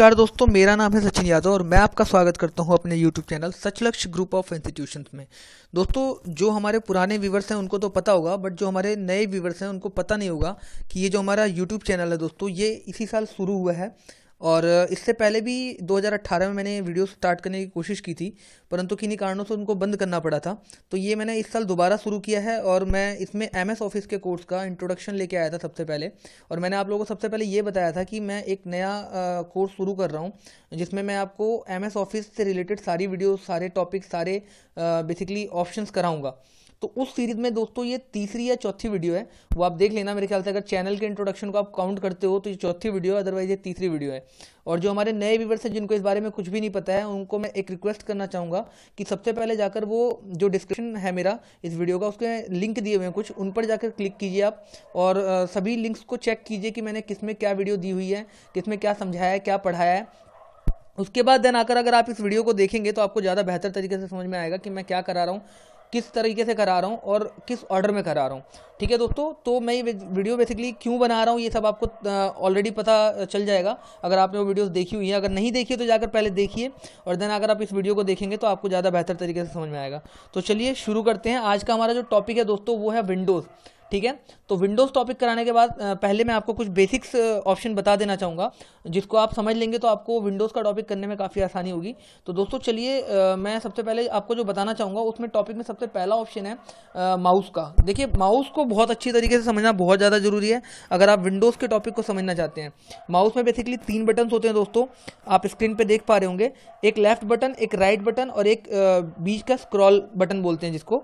नमस्कार दोस्तों, मेरा नाम है सचिन यादव और मैं आपका स्वागत करता हूं अपने YouTube channel Sachlakshya group of institutions में। दोस्तों, जो हमारे पुराने व्यूवर्स हैं उनको तो पता होगा, बट जो हमारे नए व्यूवर्स हैं उनको पता नहीं होगा कि ये जो हमारा YouTube चैनल है दोस्तों, ये इसी साल शुरू हुआ है। और इससे पहले भी 2018 में मैंने वीडियो स्टार्ट करने की कोशिश की थी, परंतु किन्हीं कारणों से उनको बंद करना पड़ा था। तो ये मैंने इस साल दोबारा शुरू किया है और मैं इसमें MS ऑफिस के कोर्स का इंट्रोडक्शन लेके आया था सबसे पहले। और मैंने आप लोगों को सबसे पहले ये बताया था कि मैं एक नया कोर्स शुरू कर रहा हूँ, जिसमें मैं आपको MS ऑफिस से रिलेटेड सारी वीडियो, सारे टॉपिक, सारे बेसिकली ऑप्शंस कराऊंगा। तो उस सीरीज में दोस्तों ये तीसरी या चौथी वीडियो है, वो आप देख लेना। मेरे ख्याल से अगर चैनल के इंट्रोडक्शन को आप काउंट करते हो तो ये चौथी वीडियो है, अदरवाइज ये तीसरी वीडियो है। और जो हमारे नए व्यूवर्स हैं जिनको इस बारे में कुछ भी नहीं पता है, उनको मैं एक रिक्वेस्ट करना चाहूँगा कि सबसे पहले जाकर वो जो डिस्क्रिप्शन है मेरा इस वीडियो का, उसके लिंक दिए हुए हैं कुछ, उन पर जाकर क्लिक कीजिए आप और सभी लिंक्स को चेक कीजिए कि मैंने किस में क्या वीडियो दी हुई है, किस में क्या समझाया है, क्या पढ़ाया है। उसके बाद देन आकर अगर आप इस वीडियो को देखेंगे तो आपको ज़्यादा बेहतर तरीके से समझ में आएगा कि मैं क्या करा रहा हूँ, किस तरीके से करा रहा हूँ और किस ऑर्डर में करा रहा हूँ। ठीक है दोस्तों, तो मैं ये वीडियो बेसिकली क्यों बना रहा हूँ ये सब आपको ऑलरेडी पता चल जाएगा अगर आपने वो वीडियोस देखी हुई है। अगर नहीं देखी है तो जाकर पहले देखिए और देन अगर आप इस वीडियो को देखेंगे तो आपको ज़्यादा बेहतर तरीके से समझ में आएगा। तो चलिए शुरू करते हैं। आज का हमारा जो टॉपिक है दोस्तों वो है विंडोज़। ठीक है, तो विंडोज़ टॉपिक कराने के बाद पहले मैं आपको कुछ बेसिक्स ऑप्शन बता देना चाहूँगा, जिसको आप समझ लेंगे तो आपको विंडोज़ का टॉपिक करने में काफ़ी आसानी होगी। तो दोस्तों चलिए, मैं सबसे पहले आपको जो बताना चाहूँगा उसमें टॉपिक में सबसे पहला ऑप्शन है माउस का। देखिए, माउस को बहुत अच्छी तरीके से समझना बहुत ज़्यादा ज़रूरी है अगर आप विंडोज़ के टॉपिक को समझना चाहते हैं। माउस में बेसिकली 3 बटन्स होते हैं दोस्तों, आप स्क्रीन पर देख पा रहे होंगे। एक लेफ्ट बटन, एक राइट बटन और एक बीच का स्क्रॉल बटन बोलते हैं जिसको।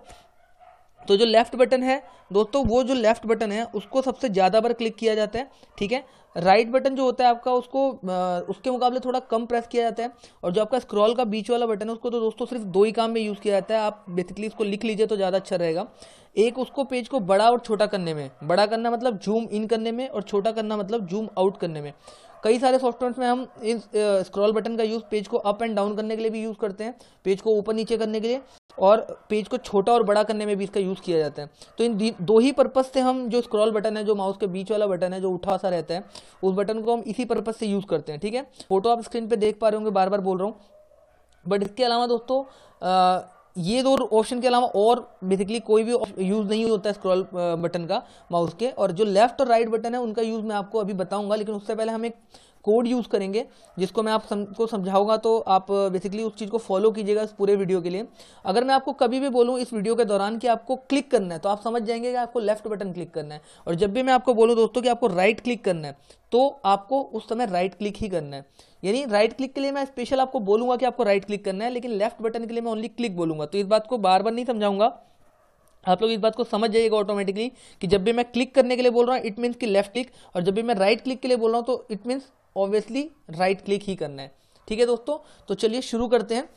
तो जो लेफ्ट बटन है दोस्तों, वो जो लेफ्ट बटन है उसको सबसे ज़्यादा बार क्लिक किया जाता है। ठीक है, राइट बटन जो होता है आपका, उसको उसके मुकाबले थोड़ा कम प्रेस किया जाता है। और जो आपका स्क्रॉल का बीच वाला बटन है उसको तो दोस्तों सिर्फ 2 ही काम में यूज़ किया जाता है। आप बेसिकली इसको लिख लीजिए तो ज़्यादा अच्छा रहेगा। एक उसको पेज को बड़ा और छोटा करने में, बड़ा करना मतलब जूम इन करने में और छोटा करना मतलब जूम आउट करने में। कई सारे सॉफ्टवेयर में हम इस स्क्रॉल बटन का यूज़ पेज को अप एंड डाउन करने के लिए भी यूज़ करते हैं, पेज को ऊपर नीचे करने के लिए, और पेज को छोटा और बड़ा करने में भी इसका यूज़ किया जाता है। तो इन 2 ही पर्पज़ से हम जो स्क्रॉल बटन है, जो माउस के बीच वाला बटन है जो उठा सा रहता है, उस बटन को हम इसी पर्पज़ से यूज़ करते हैं। ठीक है, फोटो आप स्क्रीन पे देख पा रहे होंगे, बार बार बोल रहा हूँ। बट इसके अलावा दोस्तों ये 2 ऑप्शन के अलावा और बेसिकली कोई भी यूज़ नहीं होता है स्क्रॉल बटन का माउस के। और जो लेफ्ट और राइट बटन है उनका यूज़ मैं आपको अभी बताऊंगा, लेकिन उससे पहले हम एक कोड यूज़ करेंगे जिसको मैं आपको समझाऊंगा। तो आप बेसिकली उस चीज़ को फॉलो कीजिएगा इस पूरे वीडियो के लिए। अगर मैं आपको कभी भी बोलूँ इस वीडियो के दौरान कि आपको क्लिक करना है, तो आप समझ जाएंगे कि आपको लेफ्ट बटन क्लिक करना है। और जब भी मैं आपको बोलूँ दोस्तों कि आपको राइट क्लिक करना है, तो आपको उस समय राइट क्लिक ही करना है। यानी राइट क्लिक के लिए मैं स्पेशल आपको बोलूंगा कि आपको राइट क्लिक करना है, लेकिन लेफ्ट बटन के लिए मैं ओनली क्लिक बोलूंगा। तो इस बात को बार बार नहीं समझाऊंगा, आप लोग इस बात को समझ जाइएगा ऑटोमेटिकली कि जब भी मैं क्लिक करने के लिए बोल रहा हूँ इट मीन्स कि लेफ्ट क्लिक, और जब भी मैं राइट क्लिक के लिए बोल रहा हूँ तो it means obviously right click ही करना है। ठीक है दोस्तों, तो चलिए शुरू करते हैं।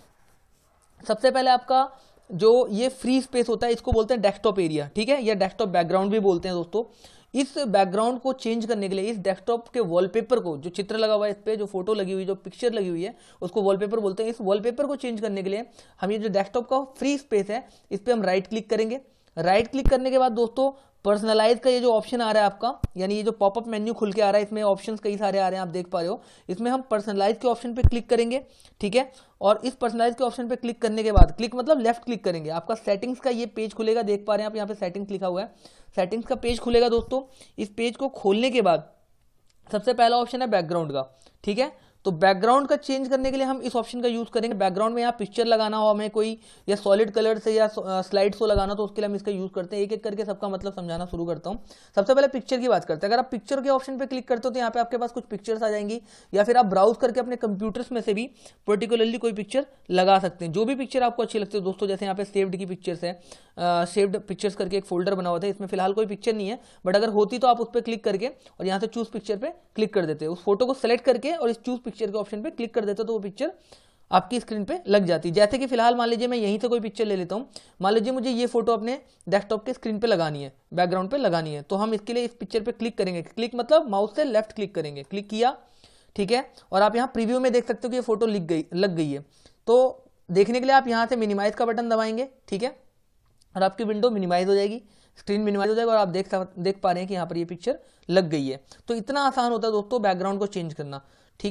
सबसे पहले आपका जो ये फ्री स्पेस होता है इसको बोलते हैं डेस्कटॉप एरिया। ठीक है, या डेस्कटॉप बैकग्राउंड भी बोलते हैं दोस्तों। इस बैकग्राउंड को चेंज करने के लिए, इस डेस्कटॉप के वॉलपेपर को, जो चित्र लगा हुआ है इस पे, जो फोटो लगी हुई, जो पिक्चर लगी हुई है, उसको वॉलपेपर बोलते हैं। इस वॉलपेपर को चेंज करने के लिए हम ये जो डेस्कटॉप का फ्री स्पेस है इस पे हम राइट क्लिक करेंगे। राइट क्लिक करने के बाद दोस्तों पर्सनलाइज का ये जो ऑप्शन आ रहा है आपका, यानी ये जो पॉपअप मेन्यू खुल के आ रहा है, इसमें ऑप्शंस कई सारे आ रहे हैं, आप देख पा रहे हो। इसमें हम पर्सनलाइज के ऑप्शन पे क्लिक करेंगे। ठीक है, और इस पर्सनलाइज के ऑप्शन पे क्लिक करने के बाद, क्लिक मतलब लेफ्ट क्लिक करेंगे, आपका सेटिंग्स का ये पेज खुलेगा। देख पा रहे हैं आप, यहाँ पे सेटिंग्स लिखा हुआ है, सेटिंग्स का पेज खुलेगा दोस्तों। इस पेज को खोलने के बाद सबसे पहला ऑप्शन है बैकग्राउंड का। ठीक है, तो बैकग्राउंड का चेंज करने के लिए हम इस ऑप्शन का यूज करेंगे। बैकग्राउंड में यहाँ पिक्चर लगाना हो हमें कोई, या सॉलिड कलर से या स्लाइड शो लगाना, तो उसके लिए हम इसका यूज करते हैं। एक एक करके सबका मतलब समझाना शुरू करता हूँ। सबसे पहले पिक्चर की बात करते हैं। अगर आप पिक्चर के ऑप्शन पे क्लिक करते हो तो यहाँ पे आपके पास कुछ पिक्चर्स आ जाएंगी, या फिर आप ब्राउज करके अपने कंप्यूटर्स में से भी पर्टिकुलरली कोई पिक्चर लगा सकते हैं, जो भी पिक्चर आपको अच्छी लगती है दोस्तों। जैसे यहाँ पे सेव्ड की पिक्चर्स है, सेव्ड पिक्चर्स करके एक फोल्डर बना हुआ था, इसमें फिलहाल कोई पिक्चर नहीं है, बट अगर होती तो आप उस पर क्लिक करके और यहाँ से चूज पिक्चर पे क्लिक कर देते हैं। उस फोटो को सेलेक्ट करके और इस चूज पिक्चर के ऑप्शन पे क्लिक कर देते हो तो वो पिक्चर आपकी स्क्रीन पे लग जाती है। जैसे कि फिलहाल मान लीजिए मैं यहीं से कोई पिक्चर ले लेता हूँ। मान लीजिए मुझे ये फोटो अपने डेस्कटॉप के स्क्रीन पे लगानी है, बैकग्राउंड पे लगानी है, तो हम इसके लिए इस पिक्चर पे क्लिक करेंगे। क्लिक मतलब माउस से लेफ्ट क्लिक करेंगे, क्लिक किया। ठीक है, और आप यहाँ प्रीव्यू में देख सकते हो कि ये फोटो लग गई है। तो देखने के लिए आप यहाँ से मिनिमाइज का बटन दबाएंगे। ठीक है, और आपकी विंडो मिनिमाइज हो जाएगी, स्क्रीन मिनिमाइज हो जाएगा और आप देख पा रहे हैं कि यहाँ पर ये पिक्चर लग गई है। तो इतना आसान होता है दोस्तों बैकग्राउंड को चेंज करना। ठीक है,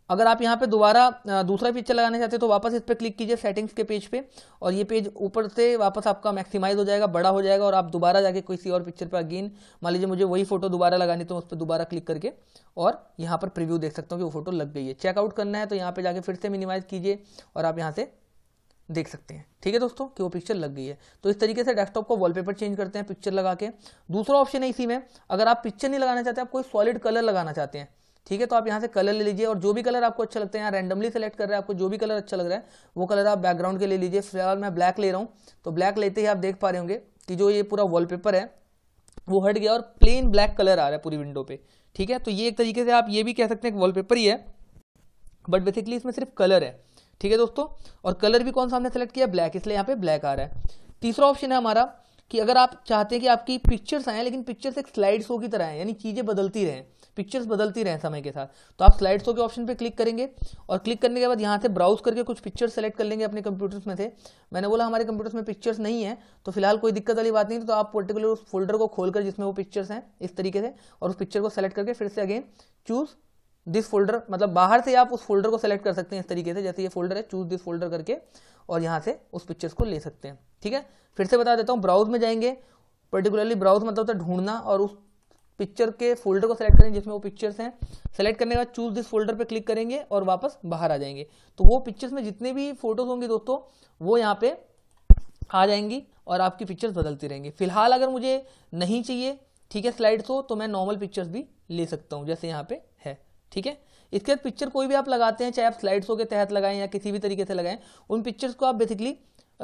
अगर आप यहाँ पे दोबारा दूसरा पिक्चर लगाना चाहते हैं तो वापस इस पर क्लिक कीजिए सेटिंग्स के पेज पे, और ये पेज ऊपर से वापस आपका मैक्सिमाइज हो जाएगा, बड़ा हो जाएगा, और आप दोबारा जाके किसी और पिक्चर पर अगेन मान लीजिए मुझे वही फोटो दोबारा लगानी, तो उस पर दोबारा क्लिक करके और यहाँ पर प्रीव्यू देख सकता हूँ कि वो फोटो लग गई है। चेकआउट करना है तो यहाँ पे जाके फिर से मिनिमाइज कीजिए और आप यहाँ से देख सकते हैं, ठीक है दोस्तों, कि वो पिक्चर लग गई है। तो इस तरीके से डेस्कटॉप को वॉलपेपर चेंज करते हैं पिक्चर लगा के। दूसरा ऑप्शन है इसी में, अगर आप पिक्चर नहीं लगाना चाहते, आप कोई सॉलिड कलर लगाना चाहते हैं, ठीक है, तो आप यहाँ से कलर ले लीजिए और जो भी कलर आपको अच्छा लगता है, यहाँ रैंडमली सेलेक्ट कर रहे हैं, आपको जो भी कलर अच्छा लग रहा है वो कलर आप बैकग्राउंड के ले लीजिए। फिलहाल मैं ब्लैक ले रहा हूँ, तो ब्लैक लेते ही आप देख पा रहे होंगे कि जो ये पूरा वॉलपेपर है वो हट गया और प्लेन ब्लैक कलर आ रहा है पूरी विंडो पे, ठीक है। तो ये एक तरीके से आप ये भी कह सकते हैं कि वॉलपेपर ही है, बट बेसिकली इसमें सिर्फ कलर है, ठीक है दोस्तों। और कलर भी कौन सा हमने सेलेक्ट किया, ब्लैक, इसलिए यहाँ पे ब्लैक आ रहा है। तीसरा ऑप्शन है हमारा कि अगर आप चाहते हैं कि आपकी पिक्चर्स आए लेकिन पिक्चर्स एक स्लाइड शो की तरह है, यानी चीजें बदलती रहें, पिक्चर्स बदलती रहें समय के साथ, तो आप स्लाइड शो के ऑप्शन पे क्लिक करेंगे और क्लिक करने के बाद यहाँ से ब्राउज करके कुछ पिक्चर्स सेलेक्ट कर लेंगे अपने कंप्यूटर्स में से। मैंने बोला हमारे कंप्यूटर्स में पिक्चर्स नहीं है, तो फिलहाल कोई दिक्कत वाली बात नहीं, तो आप पर्टिकुलर उस फोल्डर को खोलकर जिसमें वो पिक्चर्स हैं इस तरीके से, और उस पिक्चर को सेलेक्ट करके फिर से अगेन चूज दिस फोल्डर, मतलब बाहर से आप उस फोल्डर को सेलेक्ट कर सकते हैं इस तरीके से, जैसे ये फोल्डर है, चूज दिस फोल्डर करके, और यहाँ से उस पिक्चर्स को ले सकते हैं, ठीक है। फिर से बता देता हूँ, ब्राउज में जाएंगे, पर्टिकुलरली ब्राउज मतलब होता है ढूंढना, और उस पिक्चर के फोल्डर को सेलेक्ट करेंगे जिसमें वो पिक्चर्स हैं। सेलेक्ट करने के बाद चूज दिस फोल्डर पे क्लिक करेंगे और वापस बाहर आ जाएंगे, तो वो पिक्चर्स में जितने भी फोटोज होंगे दोस्तों वो यहाँ पे आ जाएंगी और आपकी पिक्चर्स बदलती रहेंगी। फिलहाल अगर मुझे नहीं चाहिए, ठीक है, स्लाइड शो, तो मैं नॉर्मल पिक्चर्स भी ले सकता हूँ जैसे यहाँ पे है, ठीक है। इसके बाद पिक्चर कोई भी आप लगाते हैं, चाहे आप स्लाइड शो के तहत लगाएं या किसी भी तरीके से लगाएं, उन पिक्चर्स को आप बेसिकली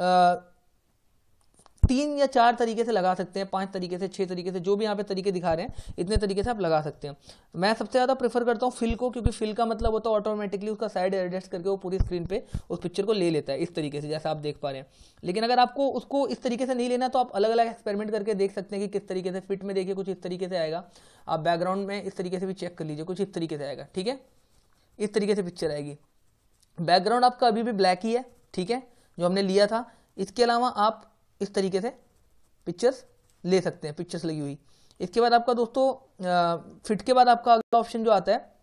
3 या 4 तरीके से लगा सकते हैं, 5 तरीके से, 6 तरीके से, जो भी यहाँ पे तरीके दिखा रहे हैं इतने तरीके से आप लगा सकते हैं। मैं सबसे ज़्यादा प्रेफर करता हूँ फिल को, क्योंकि फिल का मतलब होता है ऑटोमेटिकली उसका साइड एडजस्ट करके वो पूरी स्क्रीन पे उस पिक्चर को ले लेता है इस तरीके से, जैसा आप देख पा रहे हैं। लेकिन अगर आपको उसको इस तरीके से नहीं लेना तो आप अलग अलग एक्सपेरिमेंट करके देख सकते हैं कि किस तरीके से फिट में, देखिए कुछ इस तरीके से आएगा। आप बैकग्राउंड में इस तरीके से भी चेक कर लीजिए, कुछ इस तरीके से आएगा, ठीक है, इस तरीके से पिक्चर आएगी। बैकग्राउंड आपका अभी भी ब्लैक ही है, ठीक है, जो हमने लिया था। इसके अलावा आप इस तरीके से पिक्चर्स ले सकते हैं, पिक्चर्स लगी हुई। इसके बाद आपका दोस्तों फिट के बाद आपका अगला ऑप्शन जो आता है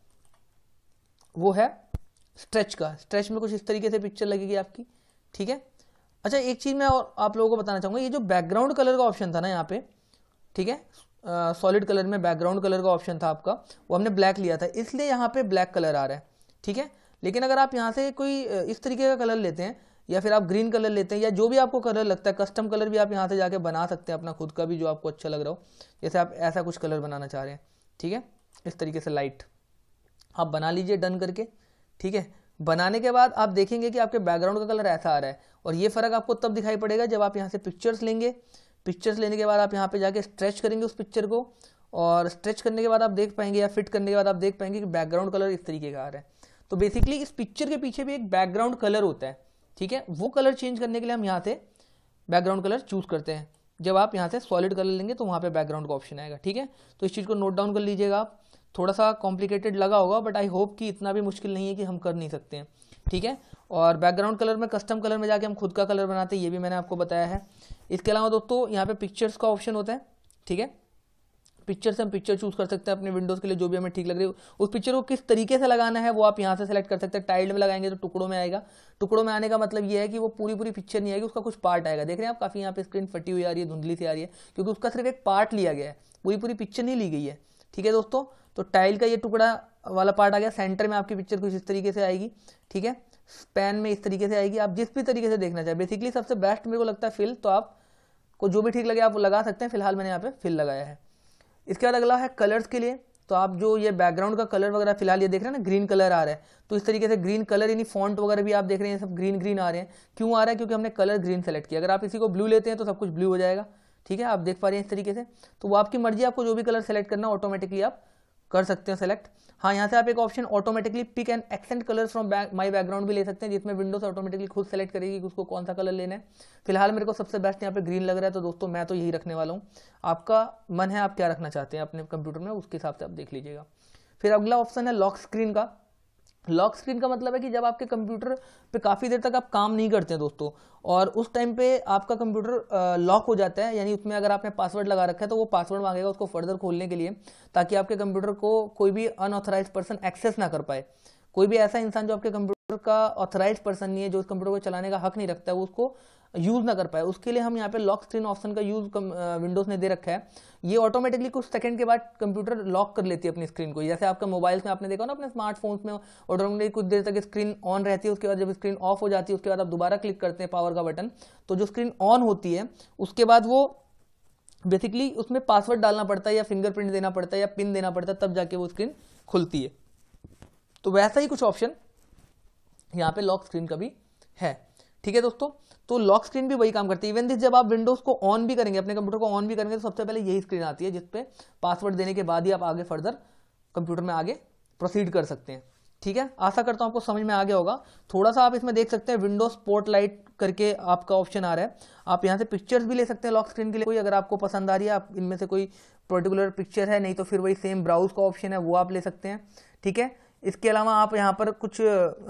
वो है स्ट्रेच का। स्ट्रेच में कुछ इस तरीके से पिक्चर लगेगी आपकी, ठीक है। अच्छा, एक चीज मैं और आप लोगों को बताना चाहूंगा, ये जो बैकग्राउंड कलर का ऑप्शन था ना यहाँ पे, ठीक है, सॉलिड कलर में बैकग्राउंड कलर का ऑप्शन था आपका, वो हमने ब्लैक लिया था, इसलिए यहाँ पे ब्लैक कलर आ रहा है, ठीक है। लेकिन अगर आप यहाँ से कोई इस तरीके का कलर लेते हैं या फिर आप ग्रीन कलर लेते हैं या जो भी आपको कलर लगता है, कस्टम कलर भी आप यहाँ से जाके बना सकते हैं अपना खुद का भी, जो आपको अच्छा लग रहा हो। जैसे आप ऐसा कुछ कलर बनाना चाह रहे हैं, ठीक है, इस तरीके से लाइट आप बना लीजिए डन करके, ठीक है। बनाने के बाद आप देखेंगे कि आपके बैकग्राउंड का कलर ऐसा आ रहा है, और ये फर्क आपको तब दिखाई पड़ेगा जब आप यहाँ से पिक्चर्स लेंगे। पिक्चर्स लेने के बाद आप यहाँ पे जाके स्ट्रेच करेंगे उस पिक्चर को, और स्ट्रेच करने के बाद आप देख पाएंगे या फिट करने के बाद आप देख पाएंगे कि बैकग्राउंड कलर इस तरीके का आ रहा है। तो बेसिकली इस पिक्चर के पीछे भी एक बैकग्राउंड कलर होता है, ठीक है। वो कलर चेंज करने के लिए हम यहाँ से बैकग्राउंड कलर चूज करते हैं। जब आप यहाँ से सॉलिड कलर लेंगे तो वहाँ पे बैकग्राउंड का ऑप्शन आएगा, ठीक है। तो इस चीज़ को नोट डाउन कर लीजिएगा आप। थोड़ा सा कॉम्प्लिकेटेड लगा होगा, बट आई होप कि इतना भी मुश्किल नहीं है कि हम कर नहीं सकते हैं, ठीक है। और बैकग्राउंड कलर में, कस्टम कलर में जाके हम खुद का कलर बनाते हैं, ये भी मैंने आपको बताया है। इसके अलावा दोस्तों यहाँ पे पिक्चर्स का ऑप्शन होता है, ठीक है। पिक्चर से हम पिक्चर चूज कर सकते हैं अपने विंडोज के लिए, जो भी हमें ठीक लग रही है। उस पिक्चर को किस तरीके से लगाना है वो आप यहाँ से सेलेक्ट कर सकते हैं। टाइल्ड में लगाएंगे तो टुकड़ों में आएगा। टुकड़ों में आने का मतलब ये है कि वो पूरी पूरी पिक्चर नहीं आएगी, उसका कुछ पार्ट आएगा। देख रहे हैं आप, काफी यहाँ पे स्क्रीन फटी हुई आ रही है, धुंधली सी आ रही है, क्योंकि उसका सिर्फ एक पार्ट लिया गया है, पूरी पूरी पिक्चर नहीं ली गई है, ठीक है दोस्तों। तो टाइल का ये टुकड़ा वाला पार्ट आ गया। सेंटर में आपकी पिक्चर कुछ इस तरीके से आएगी, ठीक है। स्पैन में इस तरीके से आएगी, आप जिस भी तरीके से देखना चाहे। बेसिकली सबसे बेस्ट मेरे को लगता है फिल, तो आपको जो भी ठीक लगे आप वो लगा सकते हैं। फिलहाल मैंने यहाँ पे फिल लगाया है। इसके बाद अगला है कलर्स के लिए। तो आप जो ये बैकग्राउंड का कलर वगैरह फिलहाल ये देख रहे हैं ना, ग्रीन कलर आ रहा है, तो इस तरीके से ग्रीन कलर, यानी फॉन्ट वगैरह भी आप देख रहे हैं सब ग्रीन ग्रीन आ रहे हैं। क्यों आ रहा है? क्योंकि हमने कलर ग्रीन सेलेक्ट किया। अगर आप इसी को ब्लू लेते हैं तो सब कुछ ब्लू हो जाएगा, ठीक है, आप देख पा रहे हैं इस तरीके से। तो वो आपकी मर्जी, आपको जो भी कलर सेलेक्ट करना ऑटोमेटिकली आप कर सकते हैं सेलेक्ट। हाँ, यहाँ से आप एक option automatically pick and accent colours from my background भी ले सकते हैं, जिसमें विंडोज ऑटोमेटिकली खुद सेलेक्ट करेगी कि उसको कौन सा कलर लेना है। फिलहाल मेरे को सबसे बेस्ट यहाँ पे ग्रीन लग रहा है, तो दोस्तों मैं तो यही रखने वाला हूँ। आपका मन है आप क्या रखना चाहते हैं अपने कंप्यूटर में, उसके हिसाब से आप देख लीजिएगा। फिर अगला ऑप्शन है लॉक स्क्रीन का। लॉक स्क्रीन का मतलब है कि जब आपके कंप्यूटर पे काफ़ी देर तक आप काम नहीं करते हैं दोस्तों, और उस टाइम पे आपका कंप्यूटर लॉक हो जाता है, यानी उसमें अगर आपने पासवर्ड लगा रखा है तो वो पासवर्ड मांगेगा उसको फर्दर खोलने के लिए, ताकि आपके कंप्यूटर को कोई भी अनऑथराइज्ड पर्सन एक्सेस ना कर पाए। कोई भी ऐसा इंसान जो आपके कंप्यूटर का ऑथराइज्ड पर्सन नहीं है, जो उस कंप्यूटर को चलाने का हक नहीं रखता है, वो उसको यूज ना कर पाए, उसके लिए हम यहाँ पे लॉक स्क्रीन ऑप्शन का यूज विंडोज ने दे रखा है। ये ऑटोमेटिकली कुछ सेकंड के बाद कंप्यूटर लॉक कर लेती है अपनी स्क्रीन को। जैसे आपका मोबाइल्स में आपने देखा ना, अपने स्मार्टफोन्स में ऑटोमेटिकली कुछ देर तक स्क्रीन ऑन रहती है, उसके बाद जब स्क्रीन ऑफ हो जाती है उसके बाद आप दोबारा क्लिक करते हैं पावर का बटन, तो जो स्क्रीन ऑन होती है उसके बाद वो बेसिकली उसमें पासवर्ड डालना पड़ता है या फिंगरप्रिंट देना पड़ता है या पिन देना पड़ता है, तब जाके वो स्क्रीन खुलती है। तो वैसा ही कुछ ऑप्शन यहाँ पे लॉक स्क्रीन का भी है। ठीक है दोस्तों, तो लॉक स्क्रीन भी वही काम करती है। इवन दिस, जब आप विंडोज को ऑन भी करेंगे, अपने कंप्यूटर को ऑन भी करेंगे, तो सबसे पहले यही स्क्रीन आती है जिसपे पासवर्ड देने के बाद ही आप आगे फर्दर कंप्यूटर में आगे प्रोसीड कर सकते हैं। ठीक है, आशा करता हूं आपको समझ में आ गया होगा। थोड़ा सा आप इसमें देख सकते हैं विंडोज स्पॉटलाइट करके आपका ऑप्शन आ रहा है, आप यहाँ से पिक्चर्स भी ले सकते हैं लॉक स्क्रीन के लिए कोई, अगर आपको पसंद आ रही है, आप इनमें से कोई पर्टिकुलर पिक्चर है, नहीं तो फिर वही सेम ब्राउज का ऑप्शन है वो आप ले सकते हैं। ठीक है, इसके अलावा आप यहाँ पर कुछ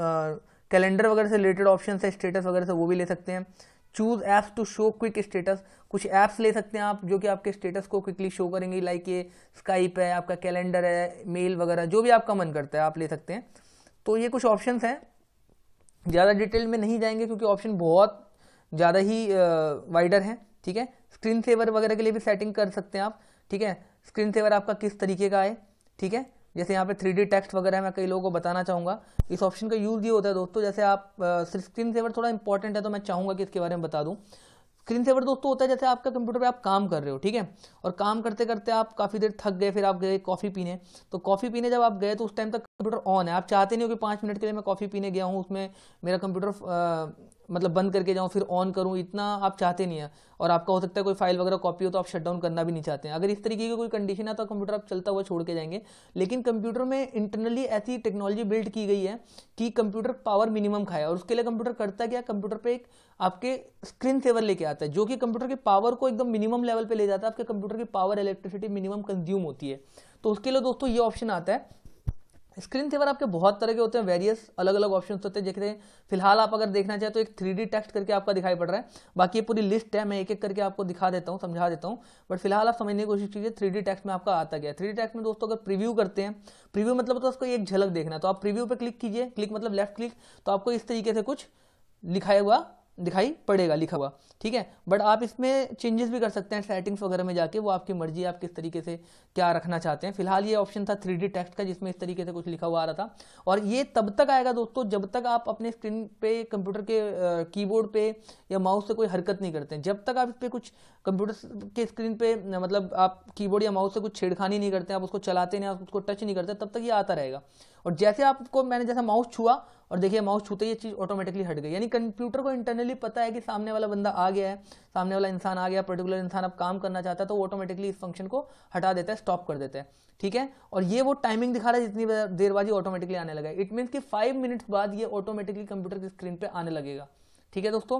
कैलेंडर वगैरह से रिलेटेड ऑप्शन है, स्टेटस वगैरह से, वो भी ले सकते हैं। Choose apps to show quick status, कुछ ऐप्स ले सकते हैं आप जो कि आपके स्टेटस को क्विकली शो करेंगे, लाइक ये स्काइप है, आपका कैलेंडर है, मेल वगैरह, जो भी आपका मन करता है आप ले सकते हैं। तो ये कुछ ऑप्शंस हैं, ज़्यादा डिटेल में नहीं जाएंगे क्योंकि ऑप्शन बहुत ज़्यादा ही वाइडर है। ठीक है, स्क्रीन सेवर वगैरह के लिए भी सेटिंग कर सकते हैं आप। ठीक है, स्क्रीन सेवर आपका किस तरीके का है। ठीक है, जैसे यहाँ पे 3D टेक्स्ट वगैरह है, मैं कई लोगों को बताना चाहूँगा। इस ऑप्शन का यूज़ ये होता है दोस्तों, जैसे आप स्क्रीन सेवर थोड़ा इंपॉर्टेंट है तो मैं चाहूँगा कि इसके बारे में बता दूँ। स्क्रीन सेवर दोस्तों होता है जैसे आपका कंप्यूटर पे आप काम कर रहे हो, ठीक है, और काम करते करते आप काफ़ी देर थक गए, फिर आप गए कॉफ़ी पीने, तो कॉफ़ी पीने जब आप गए तो उस टाइम तक कंप्यूटर ऑन है, आप चाहते नहीं हो कि 5 मिनट के लिए मैं कॉफ़ी पीने गया हूँ, उसमें मेरा कंप्यूटर मतलब बंद करके जाऊँ फिर ऑन करूँ, इतना आप चाहते नहीं है, और आपका हो सकता है कोई फाइल वगैरह कॉपी हो तो आप शट डाउन करना भी नहीं चाहते हैं। अगर इस तरीके की कोई कंडीशन है तो कंप्यूटर आप चलता हुआ छोड़ के जाएंगे। लेकिन कंप्यूटर में इंटरनली ऐसी टेक्नोलॉजी बिल्ड की गई है कि कंप्यूटर पावर मिनिमम खाए, और उसके लिए कंप्यूटर करता क्या, कंप्यूटर पे एक आपके स्क्रीन सेवर लेके आता है जो कि कंप्यूटर की पावर को एकदम मिनिमम लेवल पे ले जाता है, आपके कंप्यूटर की पावर इलेक्ट्रिसिटी मिनिमम कंज्यूम होती है। तो उसके लिए दोस्तों ये ऑप्शन आता है। स्क्रीन सेवर आपके बहुत तरह के होते हैं, वेरियस अलग अलग ऑप्शंस होते हैं। जैसे फिलहाल आप अगर देखना चाहे तो एक 3D टेक्स्ट करके आपका दिखाई पड़ रहा है, बाकी ये पूरी लिस्ट है, मैं एक एक करके आपको दिखा देता हूँ, समझा देता हूँ, बट फिलहाल आप समझने की कोशिश कीजिए 3D टेक्स्ट में आपका आता गया। 3D टेक्स्ट में दोस्तों अगर प्रीव्यू करते हैं, प्रीव्यू मतलब तो उसको एक झलक देखना है, तो आप प्रीव्यू पे क्लिक कीजिए, क्लिक मतलब लेफ्ट क्लिक, तो आपको इस तरीके से कुछ लिखाया हुआ दिखाई पड़ेगा, लिखा हुआ। ठीक है, बट आप इसमें चेंजेस भी कर सकते हैं सेटिंग्स वगैरह में जाके, वो आपकी मर्जी है आप किस तरीके से क्या रखना चाहते हैं। फिलहाल ये ऑप्शन था 3D टेक्स्ट का जिसमें इस तरीके से कुछ लिखा हुआ आ रहा था, और ये तब तक आएगा दोस्तों जब तक आप अपने स्क्रीन पे कंप्यूटर के कीबोर्ड पे या माउस से कोई हरकत नहीं करते हैं। जब तक आप इस पर कुछ कंप्यूटर के स्क्रीन पे मतलब आप कीबोर्ड या माउस से कुछ छेड़खानी नहीं करते, आप उसको चलाते नहीं, आप उसको टच नहीं करते, तब तक ये आता रहेगा। और जैसे आपको मैंने जैसा माउस छुआ और देखिए माउस छूते ही ये चीज़ ऑटोमेटिकली हट गई, यानी कंप्यूटर को इंटरनली पता है कि सामने वाला बंदा आ गया है, सामने वाला इंसान आ गया, पर्टिकुलर इंसान अब काम करना चाहता है, तो वो ऑटोमेटिकली इस फंक्शन को हटा देता है, स्टॉप कर देता है। ठीक है, और ये वो टाइमिंग दिखा रहा है जितनी देर बाद ये ऑटोमेटिकली आने लगा है। इट मीन्स कि 5 मिनट्स बाद ये ऑटोमेटिकली कंप्यूटर की स्क्रीन पे आने लगेगा। ठीक है दोस्तों,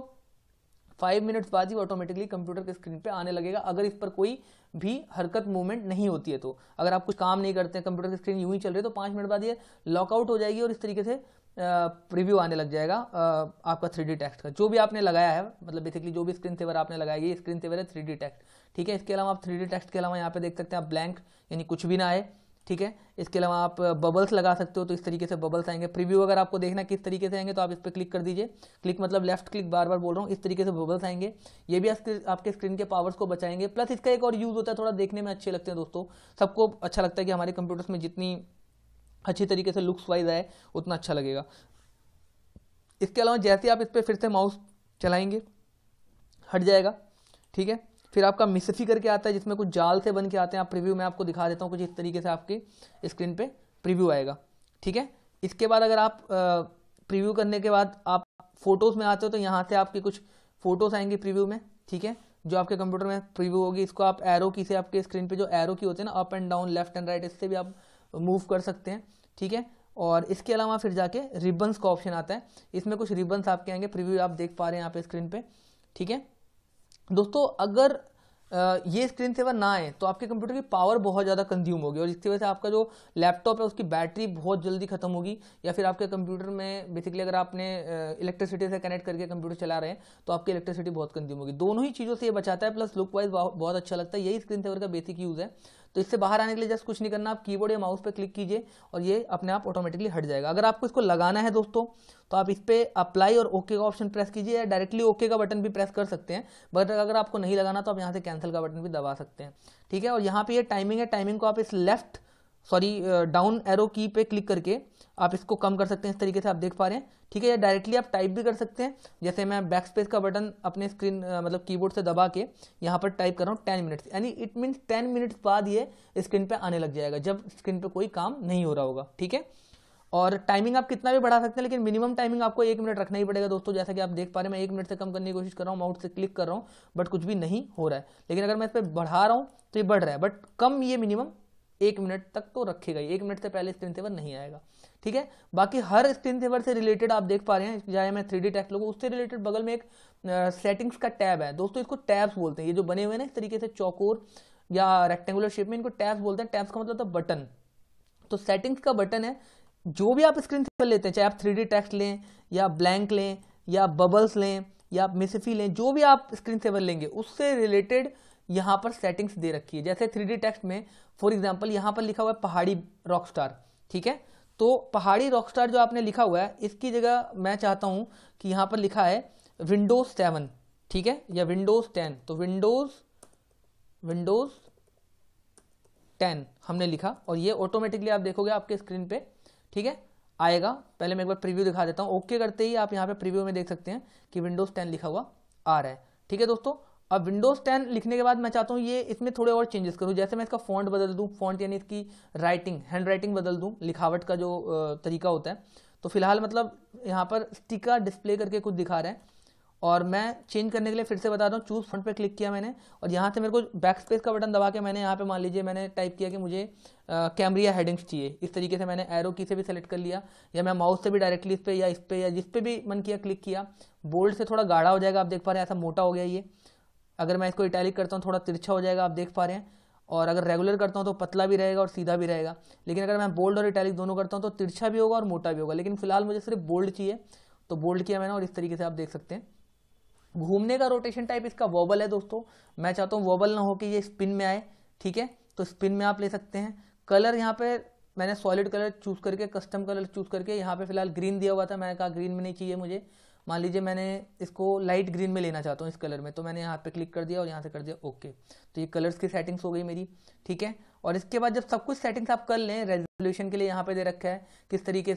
5 मिनट्स बाद ही ऑटोमेटिकली कंप्यूटर के स्क्रीन पे आने लगेगा, अगर इस पर कोई भी हरकत मूवमेंट नहीं होती है। तो अगर आप कुछ काम नहीं करते हैं, कंप्यूटर की स्क्रीन यूं ही चल रही है, तो 5 मिनट बाद ये लॉकआउट हो जाएगी और इस तरीके से प्रीव्यू आने लग जाएगा आपका 3D टेक्स्ट का, जो भी आपने लगाया है, मतलब बेसिकली जो भी स्क्रीन सेवर आपने लगाया है, ये स्क्रीन सेवर है 3D टेक्स्ट। ठीक है, इसके अलावा आप 3D टेक्स्ट के अलावा यहाँ पे देख सकते हैं आप ब्लैंक, यानी कुछ भी ना आए। ठीक है, इसके अलावा आप बबल्स लगा सकते हो, तो इस तरीके से बबल्स आएंगे। प्रीव्यू अगर आपको देखना किस तरीके से आएंगे तो आप इस पर क्लिक कर दीजिए, क्लिक मतलब लेफ्ट क्लिक, बार बार बोल रहा हूँ, इस तरीके से बबल्स आएंगे। ये भी आपके स्क्रीन के पावर्स को बचाएंगे। प्लस इसका एक और यूज होता है, थोड़ा देखने में अच्छे लगते हैं दोस्तों, सबको अच्छा लगता है कि हमारे कंप्यूटर्स में जितनी अच्छी तरीके से लुक्स वाइज आए उतना अच्छा लगेगा। इसके अलावा जैसे आप इस पर फिर से माउस चलाएंगे हट जाएगा। ठीक है, फिर आपका मिसफी करके आता है जिसमें कुछ जाल से बन के आते हैं, आप प्रीव्यू में आपको दिखा देता हूँ, कुछ इस तरीके से आपके स्क्रीन पे प्रीव्यू आएगा। ठीक है, इसके बाद अगर आप प्रीव्यू करने के बाद आप फोटोज़ में आते हो तो यहाँ से आपकी कुछ फोटोज़ आएंगी प्रीव्यू में। ठीक है, जो आपके कंप्यूटर में प्रीव्यू होगी, इसको आप एरो की से आपके स्क्रीन पे जो एरो की होती है ना, up and down, left and right, इससे भी आप मूव कर सकते हैं। ठीक है, और इसके अलावा फिर जाके रिबन्स का ऑप्शन आता है, इसमें कुछ रिबन्स आपके आएंगे, प्रीव्यू आप देख पा रहे हैं यहाँ पे स्क्रीन पे। ठीक है दोस्तों, अगर ये स्क्रीन सेवर ना आए तो आपके कंप्यूटर की पावर बहुत ज़्यादा कंज्यूम होगी, और इसकी वजह से आपका जो लैपटॉप है उसकी बैटरी बहुत जल्दी खत्म होगी, या फिर आपके कंप्यूटर में बेसिकली अगर आपने इलेक्ट्रिसिटी से कनेक्ट करके कंप्यूटर चला रहे हैं तो आपकी इलेक्ट्रिसिटी बहुत कंज्यूम होगी। दोनों ही चीज़ों से ये बचाता है, प्लस लुक वाइज बहुत अच्छा लगता है, यही स्क्रीन सेवर का बेसिक यूज़ है। तो इससे बाहर आने के लिए जस्ट कुछ नहीं करना, आप कीबोर्ड या माउस पे क्लिक कीजिए और ये अपने आप ऑटोमेटिकली हट जाएगा। अगर आपको इसको लगाना है दोस्तों तो आप इस पर अप्लाई और ओके का ऑप्शन प्रेस कीजिए, या डायरेक्टली ओके का बटन भी प्रेस कर सकते हैं, बट अगर आपको नहीं लगाना तो आप यहाँ से कैंसिल का बटन भी दबा सकते हैं। ठीक है, और यहाँ पे ये टाइमिंग है, टाइमिंग को आप इस डाउन एरो की पे क्लिक करके आप इसको कम कर सकते हैं, इस तरीके से आप देख पा रहे हैं। ठीक है, या डायरेक्टली आप टाइप भी कर सकते हैं, जैसे मैं बैक स्पेस का बटन अपने स्क्रीन मतलब कीबोर्ड से दबा के यहाँ पर टाइप कर रहा हूँ 10 मिनट्स, यानी इट मीन्स 10 मिनट्स बाद ये स्क्रीन पे आने लग जाएगा, जब स्क्रीन पे कोई काम नहीं हो रहा होगा। ठीक है, और टाइमिंग आप कितना भी बढ़ा सकते हैं, लेकिन मिनिमम टाइमिंग आपको 1 मिनट रखना ही पड़ेगा दोस्तों। जैसा कि आप देख पा रहे हैं मैं 1 मिनट से कम करने की कोशिश कर रहा हूँ, माउस से क्लिक कर रहा हूँ, बट कुछ भी नहीं हो रहा है। लेकिन अगर मैं इस पर बढ़ा रहा हूँ तो ये बढ़ रहा है, बट कम ये मिनिमम 1 मिनट तक तो रखेगा ही, 1 मिनट से पहले स्क्रीन सेवर नहीं आएगा। ठीक है, बाकी हर स्क्रीन सेवर से रिलेटेड आप देख पा रहे हैं, चाहे मैं 3D टेक्स्ट लोगों उससे रिलेटेड बगल में एक सेटिंग्स का टैब है दोस्तों, इसको टैब्स बोलते हैं। ये जो बने हुए हैं ना इस तरीके से चौकोर या रेक्टेंगुलर शेप में, इनको टैब्स बोलते हैं। टैब्स का मतलब था बटन, तो सेटिंग्स का बटन है। जो भी आप स्क्रीन सेवर लेते हैं, चाहे आप 3D टेक्स्ट लें या ब्लैंक लें या बबल्स लें या आप मिसिफी लें, जो भी आप स्क्रीन सेवर लेंगे उससे रिलेटेड यहाँ पर सेटिंग्स दे रखी है। जैसे 3D टेक्स्ट में फॉर एग्जांपल यहाँ पर लिखा हुआ है पहाड़ी रॉकस्टार। ठीक है, तो पहाड़ी रॉकस्टार जो आपने लिखा हुआ है, इसकी जगह मैं चाहता हूं कि यहाँ पर लिखा है विंडोज 7, ठीक है, या विंडोज 10। तो विंडोज 10 हमने लिखा और ये ऑटोमेटिकली आप देखोगे आपके स्क्रीन पे, ठीक है, आएगा। पहले मैं एक बार प्रीव्यू दिखा देता हूँ। ओके करते ही आप यहाँ पे प्रीव्यू में देख सकते हैं कि विंडोज 10 लिखा हुआ आ रहा है। ठीक है दोस्तों, अब विंडोज 10 लिखने के बाद मैं चाहता हूँ ये इसमें थोड़े और चेंजेस करूँ। जैसे मैं इसका फॉन्ट बदल दूँ, फॉन्ट यानी इसकी राइटिंग, हैंड राइटिंग बदल दूँ, लिखावट का जो तरीका होता है। तो फिलहाल मतलब यहाँ पर स्टिकर डिस्प्ले करके कुछ दिखा रहे हैं, और मैं चेंज करने के लिए फिर से बता दूं, चूज फॉन्ट पे क्लिक किया मैंने, और यहाँ से मेरे को बैक स्पेस का बटन दबा के मैंने यहाँ पे मान लीजिए मैंने टाइप किया कि मुझे कैमरिया हेडिंग्स चाहिए। इस तरीके से मैंने एरो की से भी सेलेक्ट कर लिया, या मैं माउस से भी डायरेक्टली इस पे या इस पे या जिस पे भी मन किया क्लिक किया। बोल्ड से थोड़ा गाढ़ा हो जाएगा, आप देख पा रहे हैं, ऐसा मोटा हो गया ये। अगर मैं इसको इटैलिक करता हूँ थोड़ा तिरछा हो जाएगा, आप देख पा रहे हैं। और अगर रेगुलर करता हूँ तो पतला भी रहेगा और सीधा भी रहेगा। लेकिन अगर मैं बोल्ड और इटैलिक दोनों करता हूँ तो तिरछा भी होगा और मोटा भी होगा। लेकिन फिलहाल मुझे सिर्फ बोल्ड चाहिए, तो बोल्ड किया मैंने, और इस तरीके से आप देख सकते हैं। घूमने का रोटेशन टाइप इसका वॉबल है दोस्तों। मैं चाहता हूँ वॉबल ना हो कि ये स्पिन में आए, ठीक है, तो स्पिन में आप ले सकते हैं। कलर यहाँ पे मैंने सॉलिड कलर चूज करके, कस्टम कलर चूज करके, यहाँ पे फिलहाल ग्रीन दिया हुआ था, मैंने कहा ग्रीन में नहीं चाहिए मुझे। मान लीजिए मैंने इसको लाइट ग्रीन में लेना चाहता हूँ, इस कलर में, तो मैंने यहाँ पे क्लिक कर दिया और यहाँ से कर दिया ओके। तो ये कलर्स की सेटिंग्स हो गई मेरी, ठीक है। और इसके बाद जब सब कुछ सेटिंग्स आप कर लें, रेजोल्यूशन के लिए यहाँ पे दे रखा है किस तरीके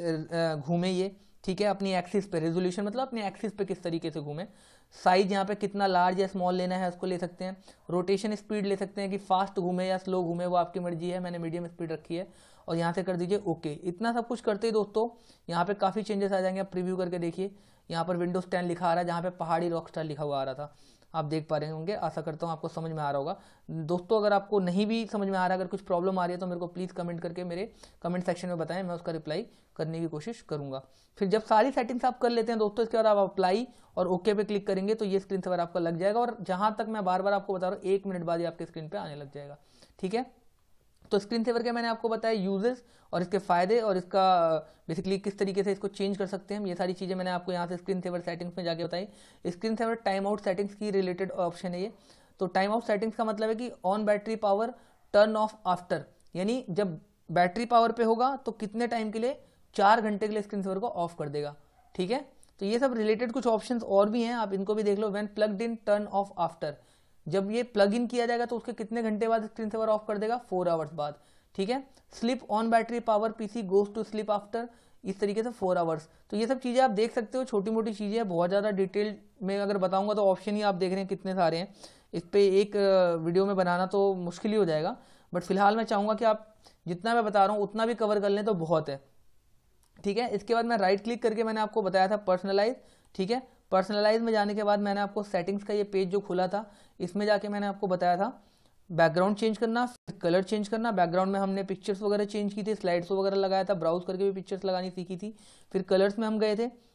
से घूमे ये, ठीक है, अपनी एक्सिस पे। रेजोल्यूशन मतलब अपनी एक्सिस पे किस तरीके से घूमे। साइज यहाँ पे कितना लार्ज या स्मॉल लेना है उसको ले सकते हैं। रोटेशन स्पीड ले सकते हैं कि फास्ट घूमे या स्लो घूमे, वो आपकी मर्जी है। मैंने मीडियम स्पीड रखी है और यहाँ से कर दीजिए ओके। इतना सब कुछ करते ही दोस्तों यहाँ पे काफ़ी चेंजेस आ जाएंगे। आप प्रीव्यू करके देखिए, यहाँ पर विंडोज 10 लिखा आ रहा है, जहाँ पे पहाड़ी रॉकस्टार लिखा हुआ आ रहा था, आप देख पा रहे होंगे। आशा करता हूँ आपको समझ में आ रहा होगा दोस्तों। अगर आपको नहीं भी समझ में आ रहा है, अगर कुछ प्रॉब्लम आ रही है, तो मेरे को प्लीज़ कमेंट करके मेरे कमेंट सेक्शन में बताएं, मैं उसका रिप्लाई करने की कोशिश करूंगा। फिर जब सारी सेटिंग्स आप कर लेते हैं दोस्तों, इसके बाद आप अप्लाई और ओके पे क्लिक करेंगे तो ये स्क्रीन सेवर आपका लग जाएगा। और जहां तक मैं बार बार आपको बता रहा हूँ, 1 मिनट बाद ही आपके स्क्रीन पे आने लग जाएगा, ठीक है। तो स्क्रीन सेवर के मैंने आपको बताया यूजेस और इसके फायदे, और इसका बेसिकली किस तरीके से इसको चेंज कर सकते हैं हम, ये सारी चीज़ें मैंने आपको यहाँ से स्क्रीन सेवर सेटिंग्स में जाके बताई। Screen saver time out settings की रिलेटेड ऑप्शन है ये। तो टाइम आउट सेटिंग्स का मतलब है कि on battery power turn off after, यानी जब बैटरी पावर पे होगा तो कितने टाइम के लिए, 4 घंटे के लिए स्क्रीन सेवर को ऑफ कर देगा, ठीक है। तो ये सब रिलेटेड कुछ ऑप्शंस और भी हैं, आप इनको भी देख लो। When plugged in turn off after, जब ये प्लग इन किया जाएगा तो उसके कितने घंटे बाद स्क्रीन सेवर ऑफ कर देगा, 4 आवर्स बाद, ठीक है। Sleep on battery power PC goes to sleep after, इस तरीके से 4 आवर्स। तो ये सब चीजें आप देख सकते हो, छोटी मोटी चीजें हैं। बहुत ज्यादा डिटेल में अगर बताऊंगा तो ऑप्शन ही आप देख रहे हैं कितने सारे हैं, इस पे एक वीडियो में बनाना तो मुश्किल ही हो जाएगा। बट फिलहाल मैं चाहूंगा कि आप जितना मैं बता रहा हूँ उतना भी कवर कर लें तो बहुत है, ठीक है। इसके बाद मैं राइट क्लिक करके मैंने आपको बताया था पर्सनलाइज, ठीक है। पर्सनलाइज में जाने के बाद मैंने आपको सेटिंग्स का ये पेज जो खुला था, इसमें जाके मैंने आपको बताया था बैकग्राउंड चेंज करना, फिर कलर चेंज करना। बैकग्राउंड में हमने पिक्चर्स वगैरह चेंज की थी, स्लाइड्स वगैरह लगाया था, ब्राउज करके भी पिक्चर्स लगानी सीखी थी। फिर कलर्स में हम गए थे,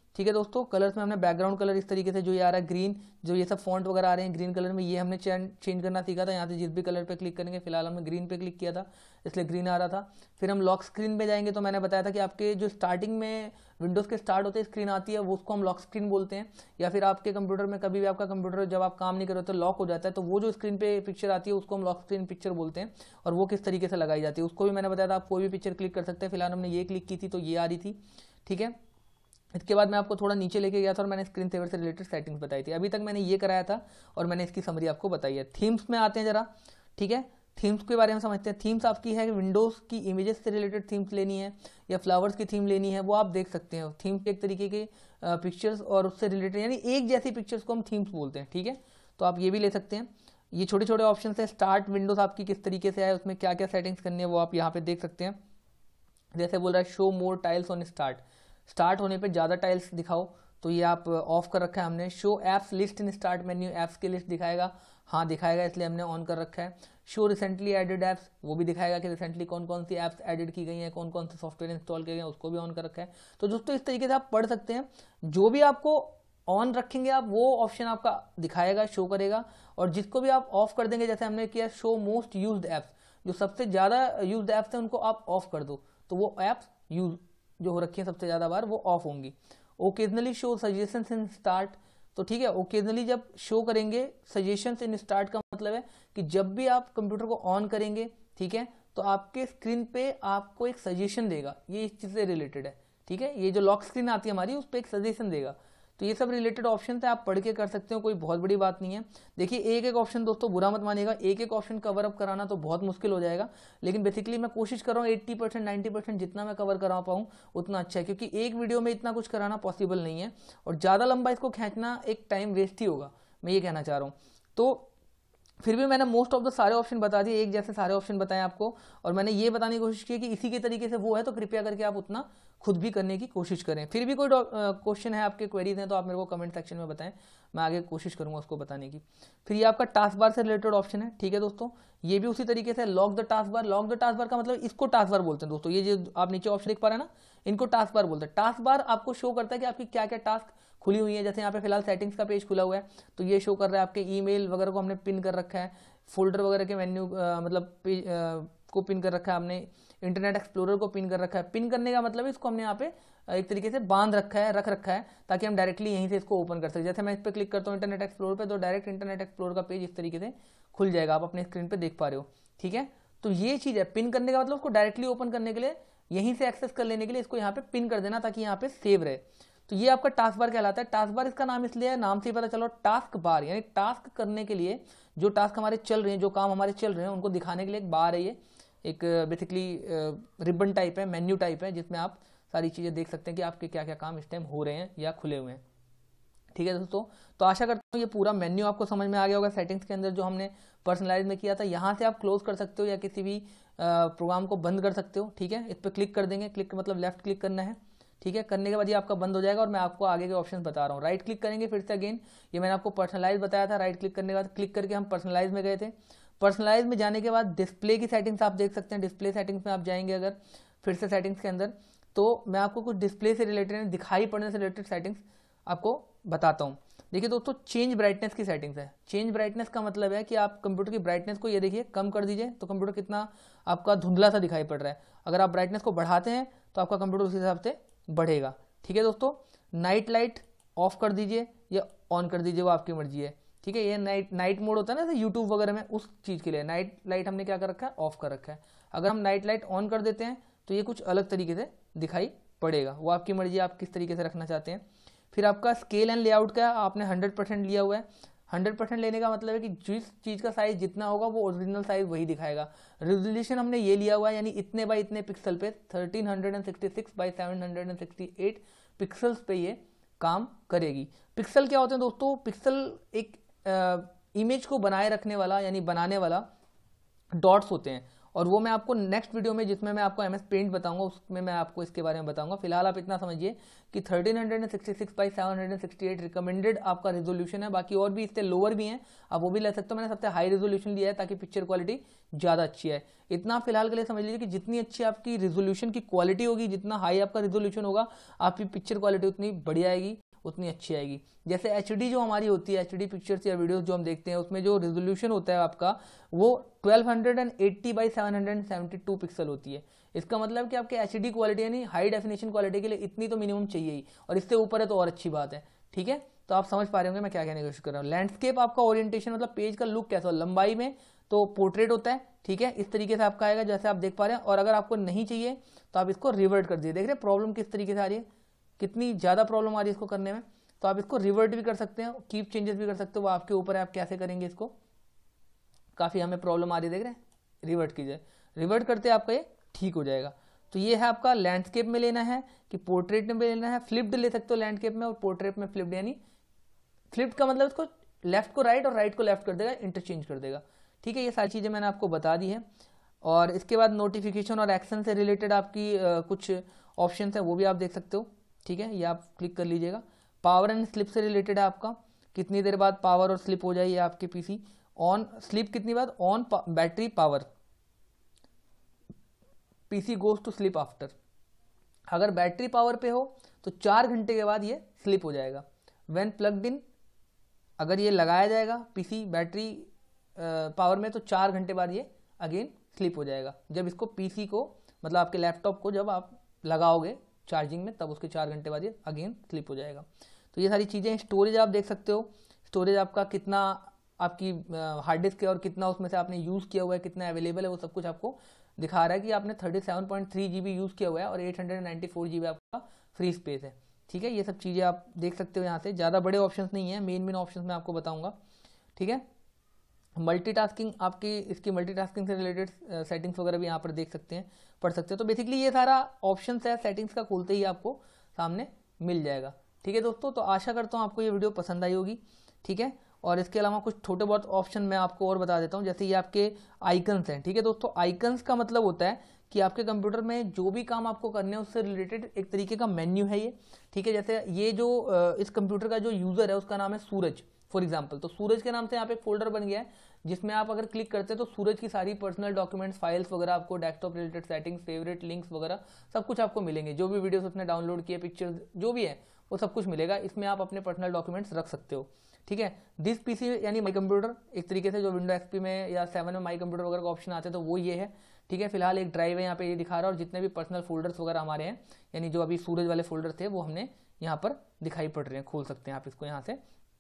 ठीक है दोस्तों, कलर्स में हमने बैकग्राउंड कलर इस तरीके से जो ये आ रहा है ग्रीन, जो ये सब फॉन्ट वगैरह आ रहे हैं ग्रीन कलर में, ये हमने चेंज करना सीखा था। यहाँ से जिस भी कलर पे क्लिक करेंगे, फिलहाल हमने ग्रीन पे क्लिक किया था इसलिए ग्रीन आ रहा था। फिर हम लॉक स्क्रीन पे जाएंगे, तो मैंने बताया था कि आपके जो स्टार्टिंग में विंडोज़ के स्टार्ट होते स्क्रीन आती है वो उसको हम लॉक स्क्रीन बोलते हैं। या फिर आपके कंप्यूटर में कभी भी आपका कंप्यूटर जब आप काम नहीं कर रहे तो लॉक हो जाता है, तो वो जो स्क्रीन पे पिक्चर आती है उसको हम लॉक स्क्रीन पिक्चर बोलते हैं। और वो किस तरीके से लगाई जाती है उसको भी मैंने बताया था, आप कोई भी पिक्चर क्लिक कर सकते हैं। फिलहाल हमने ये क्लिक की थी तो ये आ रही थी, ठीक है। इसके बाद मैं आपको थोड़ा नीचे लेके गया था और मैंने स्क्रीन सेवर से रिलेटेड सेटिंग्स बताई थी। अभी तक मैंने ये कराया था और मैंने इसकी समरी आपको बताई है। थीम्स में आते हैं जरा, ठीक है। थीम्स के बारे में समझते हैं। थीम्स आपकी है कि विंडोज़ की इमेजेस से रिलेटेड थीम्स लेनी है या फ्लावर्स की थीम लेनी है, वो आप देख सकते हैं। थीम्स एक तरीके के पिक्चर्स और उससे रिलेटेड यानी एक जैसी पिक्चर्स को हम थीम्स बोलते हैं, ठीक है। तो आप ये भी ले सकते हैं। ये छोटे छोटे ऑप्शन है। स्टार्ट विंडोज़ आपकी किस तरीके से है, उसमें क्या क्या सेटिंग्स करनी है वो आप यहाँ पे देख सकते हैं। जैसे बोल रहा है show more tiles on start होने पे ज़्यादा टाइल्स दिखाओ, तो ये आप ऑफ कर रखा है हमने। Show apps list in start menu, apps की लिस्ट दिखाएगा, हाँ दिखाएगा, इसलिए हमने ऑन कर रखा है। शो रिसेंटली एडेड ऐप्स, वो भी दिखाएगा कि रिसेंटली कौन कौन सी ऐप्स एडेड की गई हैं, कौन कौन से सॉफ्टवेयर इंस्टॉल किए गए हैं, उसको भी ऑन कर रखा है। तो दोस्तों इस तरीके से आप पढ़ सकते हैं। जो भी आपको ऑन रखेंगे आप, वो ऑप्शन आपका दिखाएगा, शो करेगा। और जिसको भी आप ऑफ कर देंगे, जैसे हमने किया शो मोस्ट यूज्ड ऐप्स, जो सबसे ज़्यादा यूज्ड ऐप्स हैं उनको आप ऑफ कर दो, तो वो ऐप्स यूज जो हो रखी है सबसे ज़्यादा बार वो ऑफ होंगी। Occasionally show suggestions in start, तो ठीक है, ओकेजनली जब शो करेंगे सजेशंस इन स्टार्ट का मतलब है कि जब भी आप कंप्यूटर को ऑन करेंगे, ठीक है, तो आपके स्क्रीन पे आपको एक सजेशन देगा, ये इस चीज़ से रिलेटेड है, ठीक है। ये जो लॉक स्क्रीन आती है हमारी, उस पर एक सजेशन देगा। तो ये सब रिलेटेड ऑप्शन है, आप पढ़ के कर सकते हो, कोई बहुत बड़ी बात नहीं है। देखिए एक एक ऑप्शन दोस्तों बुरा मत मानिएगा, एक एक ऑप्शन कवर अप कराना तो बहुत मुश्किल हो जाएगा, लेकिन बेसिकली मैं कोशिश कर रहा हूँ 80% 90% जितना मैं कवर करा पाऊँ उतना अच्छा है, क्योंकि एक वीडियो में इतना कुछ कराना पॉसिबल नहीं है और ज़्यादा लंबा इसको खींचना एक टाइम वेस्ट ही होगा, मैं ये कहना चाह रहा हूँ। तो फिर भी मैंने मोस्ट ऑफ द सारे ऑप्शन बता दिए, एक जैसे सारे ऑप्शन बताए आपको, और मैंने ये बताने की कोशिश की कि इसी के तरीके से वो है, तो कृपया करके आप उतना खुद भी करने की कोशिश करें। फिर भी कोई क्वेश्चन है, आपके क्वेरीज हैं, तो आप मेरे को कमेंट सेक्शन में बताएं, मैं आगे कोशिश करूंगा उसको बताने की। फिर ये आपका टास्क बार से रिलेटेड ऑप्शन है, ठीक है दोस्तों। ये भी उसी तरीके से lock the taskbar. Lock the taskbar का मतलब इसको टास्क बार बोलते हैं दोस्तों। ये जो आप नीचे ऑप्शन देख पा रहे हैं ना, इनको टास्क बार बोलते हैं। टास्क बार आपको शो करता है कि आपकी क्या क्या टास्क खुली हुई है। जैसे यहाँ पे फिलहाल सेटिंग्स का पेज खुला हुआ है, तो ये शो कर रहा है आपके ईमेल वगैरह को हमने पिन कर रखा है, फोल्डर वगैरह के मेन्यू मतलब पेज को पिन कर रखा है हमने, इंटरनेट एक्सप्लोरर को पिन कर रखा है। पिन करने का मतलब इसको हमने यहाँ पे एक तरीके से बांध रखा है, रख रखा है, ताकि हम डायरेक्टली यहीं से इसको ओपन कर सकें। जैसे मैं इस पर क्लिक करता हूँ इंटरनेट एक्सप्लोरर पे, तो डायरेक्ट इंटरनेट एक्सप्लोरर का पेज इस तरीके से खुल जाएगा, आप अपने स्क्रीन पे देख पा रहे हो, ठीक है। तो ये चीज़ है, पिन करने का मतलब उसको डायरेक्टली ओपन करने के लिए, यहीं से एक्सेस कर लेने के लिए इसको यहाँ पे पिन कर देना, ताकि यहाँ पे सेव रहे। तो ये आपका टास्क बार कहलाता है। टास्क बार इसका नाम इसलिए है, नाम से ही पता चलो, टास्क बार यानी टास्क करने के लिए, जो टास्क हमारे चल रहे हैं, जो काम हमारे चल रहे हैं, उनको दिखाने के लिए एक बार है। ये एक बेसिकली रिबन टाइप है, मेन्यू टाइप है, जिसमें आप सारी चीज़ें देख सकते हैं कि आपके क्या क्या काम इस टाइम हो रहे हैं या खुले हुए हैं, ठीक है दोस्तों। तो आशा करता हूँ ये पूरा मेन्यू आपको समझ में आ गया होगा। सेटिंग्स के अंदर जो हमने पर्सनलाइज में किया था, यहाँ से आप क्लोज कर सकते हो या किसी भी प्रोग्राम को बंद कर सकते हो, ठीक है। इस पर क्लिक कर देंगे, क्लिक मतलब लेफ्ट क्लिक करना है, ठीक है। करने के बाद ये आपका बंद हो जाएगा और मैं आपको आगे के ऑप्शन बता रहा हूँ। राइट क्लिक करेंगे फिर से अगेन, ये मैंने आपको पर्सनलाइज बताया था। राइट क्लिक करने के बाद क्लिक करके हम पर्सनलाइज में गए थे। पर्सनलाइज में जाने के बाद डिस्प्ले की सेटिंग्स आप देख सकते हैं। डिस्प्ले सेटिंग्स में आप जाएंगे अगर फिर से सेटिंग्स के अंदर, तो मैं आपको कुछ डिस्प्ले से रिलेटेड, दिखाई पड़ने से रिलेटेड सेटिंग्स आपको बताता हूँ। देखिए दोस्तों, चेंज ब्राइटनेस की सेटिंग्स है। चेंज ब्राइटनेस का मतलब है कि आप कंप्यूटर की ब्राइटनेस को, ये देखिए, कम कर दीजिए तो कंप्यूटर कितना आपका धुंधला सा दिखाई पड़ रहा है। अगर आप ब्राइटनेस को बढ़ाते हैं तो आपका कंप्यूटर उस हिसाब से बढ़ेगा, ठीक है दोस्तों। नाइट लाइट ऑफ कर दीजिए या ऑन कर दीजिए, वो आपकी मर्जी है, ठीक है। ये नाइट मोड होता है ना, जैसे यूट्यूब वगैरह में, उस चीज़ के लिए नाइट लाइट हमने क्या कर रखा है, ऑफ कर रखा है। अगर हम नाइट लाइट ऑन कर देते हैं तो ये कुछ अलग तरीके से दिखाई पड़ेगा, वो आपकी मर्जी है, आप किस तरीके से रखना चाहते हैं। फिर आपका स्केल एंड लेआउट का आपने 100% लिया हुआ है। 100% लेने का मतलब है कि जिस चीज़ का साइज जितना होगा वो ओरिजिनल साइज वही दिखाएगा। रेजोल्यूशन हमने ये लिया हुआ है, यानी इतने बाई इतने पिक्सल पे, 1366 बाई 768 पिक्सल्स पे ये काम करेगी। पिक्सल क्या होते हैं दोस्तों? पिक्सल एक इमेज को बनाए रखने वाला यानी बनाने वाला डॉट्स होते हैं, और वो मैं आपको नेक्स्ट वीडियो में, जिसमें मैं आपको MS पेंट बताऊंगा, उसमें मैं आपको इसके बारे में बताऊंगा। फिलहाल आप इतना समझिए कि 1366 बाई 768 रिकमेंडेड आपका रेजोल्यूशन है। बाकी और भी इससे लोअर भी हैं, आप वो भी ले सकते हो। मैंने सबसे हाई रेजोल्यूशन लिया है ताकि पिक्चर क्वालिटी ज़्यादा अच्छी है। इतना फिलहाल के लिए समझ लीजिए कि जितनी अच्छी आपकी रेजोल्यूशन की क्वालिटी होगी, जितना हाई आपका रेजोल्यूशन होगा, आपकी पिक्चर क्वालिटी उतनी बढ़िया आएगी, उतनी अच्छी आएगी। जैसे HD जो हमारी होती है, HD पिक्चर्स या वीडियोस जो हम देखते हैं, उसमें जो रेजोल्यूशन होता है आपका, वो 1280 बाई 772 पिक्सल होती है। इसका मतलब कि आपके HD क्वालिटी यानी हाई डेफिनेशन क्वालिटी के लिए इतनी तो मिनिमम चाहिए ही, और इससे ऊपर है तो और अच्छी बात है। ठीक है, तो आप समझ पा रहे होंगे मैं क्या कहने की कोशिश कर रहा हूँ। लैंडस्केप आपका ओरिएंटेशन मतलब पेज का लुक कैसा हो, लंबाई में तो पोर्ट्रेट होता है। ठीक है, इस तरीके से आपका आएगा जैसे आप देख पा रहे हैं। और अगर आपको नहीं चाहिए तो आप इसको रिवर्ट कर दीजिए। देख रहे हैं प्रॉब्लम किस तरीके से आ रही है, कितनी ज़्यादा प्रॉब्लम आ रही है इसको करने में। तो आप इसको रिवर्ट भी कर सकते हैं, कीप चेंजेस भी कर सकते हो, वो आपके ऊपर है आप कैसे करेंगे इसको। काफ़ी हमें प्रॉब्लम आ रही है, देख रहे हैं, रिवर्ट कीजिए, रिवर्ट करते आपका ये ठीक हो जाएगा। तो ये है आपका लैंडस्केप में लेना है कि पोर्ट्रेट में लेना है। फ्लिप्ड ले सकते हो लैंडस्केप में, और पोर्ट्रेट में फ्लिप्ड, यानी फ्लिप्ड का मतलब इसको लेफ्ट को राइट और राइट को लेफ्ट कर देगा, इंटरचेंज कर देगा। ठीक है, ये सारी चीज़ें मैंने आपको बता दी है। और इसके बाद नोटिफिकेशन और एक्शन से रिलेटेड आपकी कुछ ऑप्शन है, वो भी आप देख सकते हो। ठीक है, ये आप क्लिक कर लीजिएगा। पावर एंड स्लिप से रिलेटेड है आपका, कितनी देर बाद पावर और स्लिप हो जाए ये आपके PC ऑन, स्लिप कितनी बाद on, battery power, PC goes to sleep after. अगर बैटरी पावर पे हो तो 4 घंटे के बाद ये स्लिप हो जाएगा। व्हेन प्लग्ड इन, अगर ये लगाया जाएगा PC बैटरी पावर में, तो 4 घंटे बाद ये अगेन स्लिप हो जाएगा। जब इसको PC को मतलब आपके लैपटॉप को जब आप लगाओगे चार्जिंग में, तब उसके 4 घंटे बाद ये अगेन स्लिप हो जाएगा। तो ये सारी चीज़ें। स्टोरेज आप देख सकते हो, स्टोरेज आपका कितना आपकी हार्ड डिस्क है और कितना उसमें से आपने यूज़ किया हुआ है, कितना अवेलेबल है, वो सब कुछ आपको दिखा रहा है कि आपने 37.3 GB यूज़ किया हुआ है और 894 GB आपका फ्री स्पेस है। ठीक है, ये सब चीज़ें आप देख सकते हो यहाँ से। ज़्यादा बड़े ऑप्शंस नहीं है, मेन ऑप्शंस मैं आपको बताऊँगा। ठीक है, मल्टीटास्किंग आपकी, इसकी मल्टीटास्किंग से रिलेटेड सेटिंग्स वगैरह भी यहाँ पर देख सकते हैं, पढ़ सकते हो। तो बेसिकली ये सारा ऑप्शंस है सेटिंग्स का, खोलते ही आपको सामने मिल जाएगा। ठीक है दोस्तों, तो आशा करता हूँ आपको ये वीडियो पसंद आई होगी। ठीक है, और इसके अलावा कुछ छोटे बहुत ऑप्शन मैं आपको और बता देता हूँ, जैसे ये आपके आइकन्स हैं। ठीक है दोस्तों, आइकन्स का मतलब होता है कि आपके कंप्यूटर में जो भी काम आपको करने हैं उससे रिलेटेड एक तरीके का मेन्यू है ये। ठीक है, जैसे ये जो इस कंप्यूटर का जो यूज़र है उसका नाम है सूरज फॉर एग्जाम्पल, तो सूरज के नाम से यहाँ पे एक फोल्डर बन गया है, जिसमें आप अगर क्लिक करते हैं तो सूरज की सारी पर्सनल डॉक्यूमेंट्स, फाइल्स वगैरह, आपको desktop related settings, favourite, links वगैरह सब कुछ आपको मिलेंगे। जो भी वीडियोस उसने डाउनलोड किए, पिक्चर्स जो भी है, वो सब कुछ मिलेगा। इसमें आप अपने पर्सनल डॉक्यूमेंट्स रख सकते हो। ठीक है, दिस PC यानी माई कंप्यूटर, एक तरीके से जो विंडो XP में या 7 में माई कंप्यूटर वगैरह का ऑप्शन आते हैं तो वो ये है। ठीक है, फिलहाल एक ड्राइव है यहाँ पे, ये दिखा रहा है, और जितने भी पर्सनल फोल्डर्स वगैरह हमारे हैं, यानी जो अभी सूरज वाले फोल्डर थे, वो हमने यहाँ पर दिखाई पड़ रहे हैं, खोल सकते हैं आप इसको यहाँ से।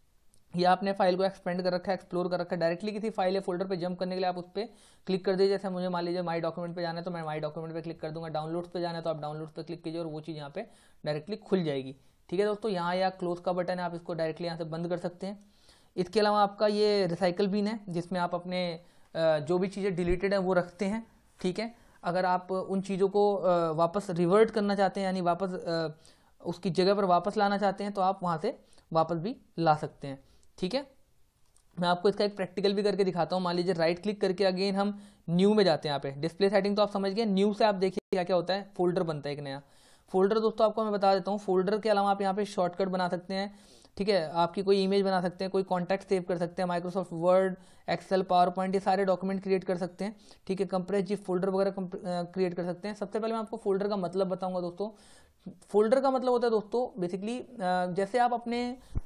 ये आपने फाइल को एक्सपेंड कर रखा है, एक्सप्लोर कर रखा है। डायरेक्टली किसी फाइल या फोल्डर पे जंप करने के लिए आप उस पर क्लिक कर दीजिए। जैसे मुझे मान लीजिए माई डॉक्यूमेंट पे जाना है तो मैं माई डॉक्यूमेंट पे क्लिक कर दूंगा, डाउनलोड्स पे जाना है तो आप डाउनलोड्स पे क्लिक कीजिए और वो चीज़ यहाँ पे डायरेक्टली खुल जाएगी। ठीक है दोस्तों, यहाँ या क्लोज का बटन है, आप इसको डायरेक्टली यहाँ से बंद कर सकते हैं। इसके अलावा आपका ये रिसाइकल बिन है, जिसमें आप अपने जो भी चीज़ें डिलीटेड हैं वो रखते हैं। ठीक है, अगर आप उन चीज़ों को वापस रिवर्ट करना चाहते हैं, यानी वापस उसकी जगह पर वापस लाना चाहते हैं, तो आप वहाँ से वापस भी ला सकते हैं। ठीक है, मैं आपको इसका एक प्रैक्टिकल भी करके दिखाता हूँ। मान लीजिए राइट क्लिक करके अगेन हम न्यू में जाते हैं। यहाँ पे डिस्प्ले सेटिंग तो आप समझ गए, न्यू से आप देखिए क्या क्या होता है, फोल्डर बनता है एक नया फोल्डर। दोस्तों आपको मैं बता देता हूँ, फोल्डर के अलावा आप यहाँ पे शॉर्टकट बना सकते हैं। ठीक है, आपकी कोई इमेज बना सकते हैं, कोई कॉन्टैक्ट सेव कर सकते हैं, Microsoft Word, Excel, PowerPoint, ये सारे डॉक्यूमेंट क्रिएट कर सकते हैं। ठीक है, कंप्रेस जी फोल्डर वगैरह क्रिएट कर सकते हैं। सबसे पहले मैं आपको फोल्डर का मतलब बताऊंगा दोस्तों। फोल्डर का मतलब होता है दोस्तों बेसिकली, जैसे आप अपने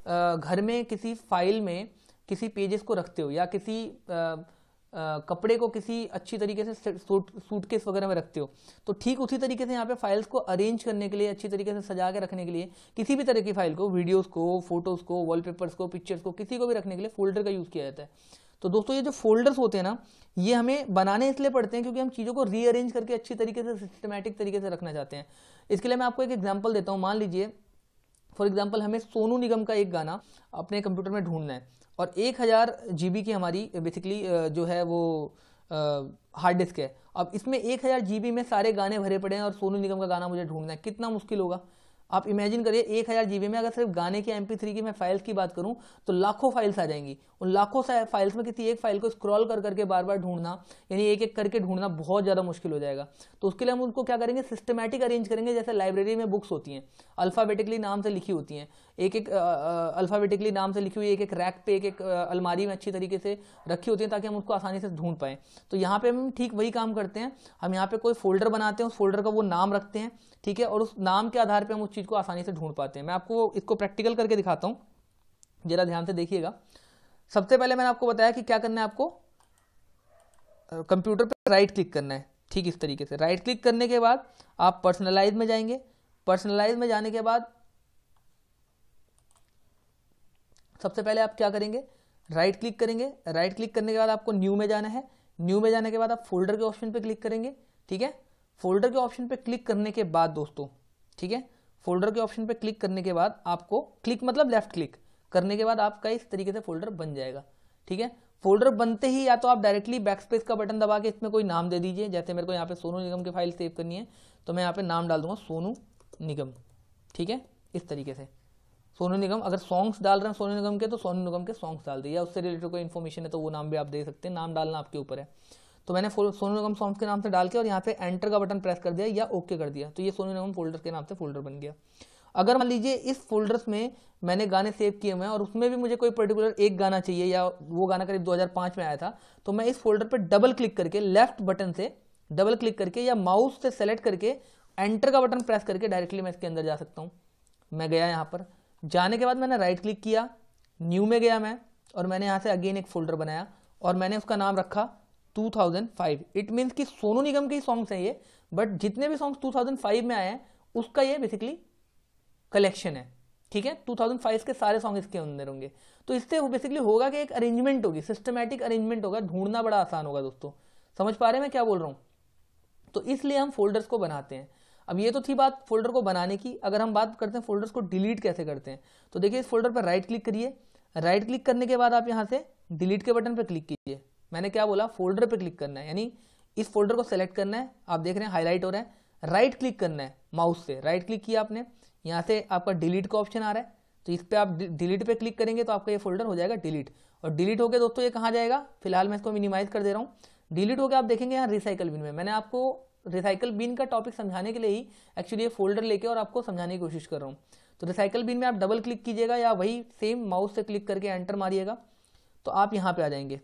घर में किसी फाइल में किसी पेजेस को रखते हो, या किसी कपड़े को किसी अच्छी तरीके से सूटकेस वगैरह में रखते हो, तो ठीक उसी तरीके से यहाँ पे फाइल्स को अरेंज करने के लिए, अच्छी तरीके से सजा के रखने के लिए, किसी भी तरह की फाइल को, वीडियोस को, फोटोज को, वॉलपेपर्स को, पिक्चर्स को, किसी को भी रखने के लिए फोल्डर का यूज़ किया जाता है। तो दोस्तों ये जो फोल्डर्स होते हैं ना, ये हमें बनाने इसलिए पड़ते हैं क्योंकि हम चीज़ों को रीअरेंज करके अच्छी तरीके से, सिस्टमैटिक तरीके से रखना चाहते हैं। इसके लिए मैं आपको एक एग्जाम्पल देता हूँ। मान लीजिए फॉर एग्जाम्पल हमें सोनू निगम का एक गाना अपने कंप्यूटर में ढूंढना है, और 1000 GB की हमारी बेसिकली जो है वो हार्ड डिस्क है। अब इसमें 1000 GB में सारे गाने भरे पड़े हैं और सोनू निगम का गाना मुझे ढूंढना है, कितना मुश्किल होगा। आप इमेजिन करिए 1000 जीबी में अगर सिर्फ गाने की MP3 की मैं फाइल्स की बात करूं तो लाखों फाइल्स आ जाएंगी। उन लाखों फाइल्स में किसी एक फाइल को स्क्रॉल कर करके बार बार ढूंढना, यानी एक एक करके ढूंढना बहुत ज़्यादा मुश्किल हो जाएगा। तो उसके लिए हम उनको क्या करेंगे, सिस्टमैटिक अरेंज करेंगे। जैसे लाइब्रेरी में बुक्स होती हैं, अल्फ़ाबेटिकली नाम से लिखी होती हैं, एक एक अल्फ़ाबेटिकली नाम से लिखी हुई एक एक रैक पे, एक एक अलमारी में अच्छी तरीके से रखी होती है ताकि हम उसको आसानी से ढूंढ पाएँ। तो यहाँ पे हम ठीक वही काम करते हैं, हम यहाँ पे कोई फोल्डर बनाते हैं, उस फोल्डर का वो नाम रखते हैं, ठीक है, और उस नाम के आधार पे हम उस चीज़ को आसानी से ढूंढ पाते हैं। मैं आपको इसको प्रैक्टिकल करके दिखाता हूँ, जरा ध्यान से देखिएगा। सबसे पहले मैंने आपको बताया कि क्या करना है, आपको कंप्यूटर पे राइट क्लिक करना है, ठीक इस तरीके से। राइट क्लिक करने के बाद आप पर्सनलाइज में जाएंगे। पर्सनलाइज में जाने के बाद सबसे पहले आप क्या करेंगे, राइट क्लिक करेंगे। राइट क्लिक करने के बाद आपको न्यू में जाना है। न्यू में जाने के बाद आप फोल्डर के ऑप्शन पे क्लिक करेंगे, ठीक है। फोल्डर के ऑप्शन पे क्लिक करने के बाद दोस्तों, ठीक है, फोल्डर के ऑप्शन पे क्लिक करने के बाद आपको, क्लिक मतलब लेफ्ट क्लिक करने के बाद आपका इस तरीके से फोल्डर बन जाएगा, ठीक है। फोल्डर बनते ही या तो आप डायरेक्टली बैकस्पेस का बटन दबा के इसमें कोई नाम दे दीजिए। जैसे मेरे को यहाँ पे सोनू निगम की फाइल सेव करनी है तो मैं यहाँ पे नाम डाल दूंगा सोनू निगम, ठीक है, इस तरीके से सोनू निगम। अगर सॉन्ग्स डाल रहे हैं सोनू निगम के तो सोनू निगम के सॉन्ग्स डाल दिए, या उससे रिलेटेड कोई इन्फॉर्मेशन है तो वो नाम भी आप दे सकते हैं, नाम डालना आपके ऊपर है। तो मैंने सोनू निगम सॉन्ग्स के नाम से डाल के और यहाँ पे एंटर का बटन प्रेस कर दिया या ओके कर दिया, तो ये सोनू निगम फोल्डर के नाम से फोल्डर बन गया। अगर मान लीजिए इस फोल्डर्स में मैंने गाने सेव किए हुए हैं और उसमें भी मुझे कोई पर्टिकुलर एक गाना चाहिए, या वो गाना करीब 2005 में आया था, तो मैं इस फोल्डर पर डबल क्लिक करके, लेफ्ट बटन से डबल क्लिक करके या माउस से सेलेक्ट करके एंटर का बटन प्रेस करके डायरेक्टली मैं इसके अंदर जा सकता हूँ। मैं गया यहाँ पर, जाने के बाद मैंने राइट क्लिक किया, न्यू में गया मैं, और मैंने यहाँ से अगेन एक फोल्डर बनाया और मैंने उसका नाम रखा 2005। इट मीन्स कि सोनू निगम के ही सॉन्ग्स हैं ये, बट जितने भी सॉन्ग्स 2005 में आए हैं उसका ये बेसिकली कलेक्शन है, ठीक है। 2005 के सारे सॉन्ग इसके अंदर होंगे। तो इससे बेसिकली होगा कि एक अरेंजमेंट होगी, सिस्टमैटिक अरेंजमेंट होगा, ढूंढना बड़ा आसान होगा दोस्तों। समझ पा रहे हैं मैं क्या बोल रहा हूँ? तो इसलिए हम फोल्डर्स को बनाते हैं। अब ये तो थी बात फोल्डर को बनाने की। अगर हम बात करते हैं फोल्डर्स को डिलीट कैसे करते हैं, तो देखिए इस फोल्डर पर राइट क्लिक करिए। राइट क्लिक करने के बाद आप यहाँ से डिलीट के बटन पर क्लिक कीजिए। मैंने क्या बोला, फोल्डर पे क्लिक करना है, यानी इस फोल्डर को सेलेक्ट करना है। आप देख रहे हैं हाईलाइट हो रहा है। राइट क्लिक करना है माउस से, राइट क्लिक किया आपने, यहाँ से आपका डिलीट का ऑप्शन आ रहा है, तो इस पर आप डिलीट पे क्लिक करेंगे तो आपका ये फोल्डर हो जाएगा डिलीट। और डिलीट होकर दोस्तों ये कहाँ जाएगा, फिलहाल मैं इसको मिनिमाइज कर दे रहा हूँ। डिलीट होकर आप देखेंगे यहाँ रिसाइकल बिन में। मैंने आपको रिसाइकल बिन का टॉपिक समझाने के लिए ही एक्चुअली ये फोल्डर लेके और आपको समझाने की कोशिश कर रहा हूँ। तो रिसाइकल बिन में आप डबल क्लिक कीजिएगा या वही सेम माउस से क्लिक करके एंटर मारिएगा तो आप यहाँ पे आ जाएंगे,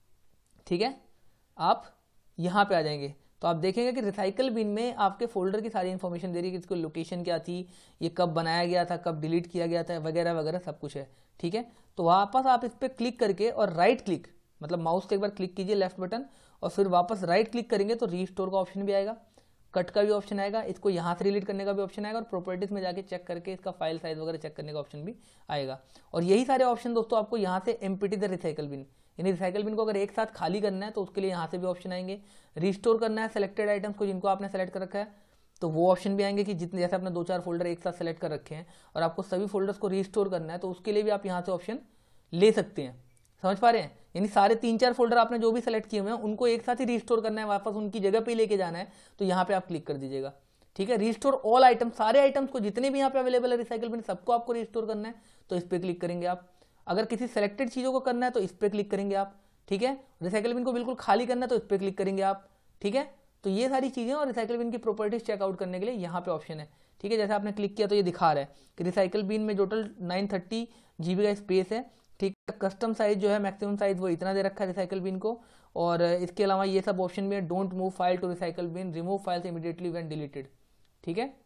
ठीक है। आप यहाँ पे आ जाएंगे तो आप देखेंगे कि रिसाइकल बिन में आपके फोल्डर की सारी इन्फॉर्मेशन दे रही है कि इसको लोकेशन क्या थी, ये कब बनाया गया था, कब डिलीट किया गया था, वगैरह वगैरह सब कुछ है, ठीक है। तो वापस आप इस पर क्लिक करके और राइट क्लिक मतलब माउस से एक बार क्लिक कीजिए लेफ्ट बटन, और फिर वापस राइट क्लिक करेंगे तो रीस्टोर का ऑप्शन भी आएगा, कट का भी ऑप्शन आएगा, इसको यहाँ से डिलीट करने का भी ऑप्शन आएगा, और प्रॉपर्टीज में जाके चेक करके इसका फाइल साइज वगैरह चेक करने का ऑप्शन भी आएगा। और यही सारे ऑप्शन दोस्तों आपको यहाँ से एम्प्टी द रिसाइकल बिन, यानी रिसाइकल बिन को अगर एक साथ खाली करना है तो उसके लिए यहाँ से भी ऑप्शन आएंगे। रिस्टोर करना है सेलेक्टेड आइटम्स को जिनको आपने सेलेक्ट कर रखा है तो वो ऑप्शन भी आएंगे कि जितने, जैसे आपने 2-4 फोल्डर एक साथ सेलेक्ट कर रखे हैं और आपको सभी फोल्डर्स को रिस्टोर करना है तो उसके लिए भी आप यहाँ से ऑप्शन ले सकते हैं। समझ पा रहे हैं? यानी सारे 3-4 फोल्डर आपने जो भी सेलेक्ट किए हुए हैं उनको एक साथ ही रिस्टोर करना है, वापस उनकी जगह पे लेके जाना है, तो यहाँ पे आप क्लिक कर दीजिएगा, ठीक है। रिस्टोर ऑल आइटम, सारे आइटम्स को जितने भी यहाँ पे अवेलेबल है रिसाइकल बिन सबको आपको रिस्टोर करना है तो इस पर क्लिक करेंगे आप। अगर किसी सेलेक्टेड चीज़ों को करना है तो इस पर क्लिक करेंगे आप, ठीक है। रिसाइकल बिन को बिल्कुल खाली करना है तो इस पर क्लिक करेंगे आप, ठीक है। तो ये सारी चीज़ें और रिसाइकल बिन की प्रॉपर्टीज चेकआउट करने के लिए यहाँ पे ऑप्शन है, ठीक है। जैसे आपने क्लिक किया तो ये दिखा रहा है कि रिसाइकल बिन में टोटल 930 GB का स्पेस है, ठीक है। कस्टम साइज जो है मैक्सिमम साइज वो इतना दे रखा है रिसाइकल बिन को, और इसके अलावा ये सब ऑप्शन भी है, don't move file to recycle bin, remove files immediately when deleted, ठीक है।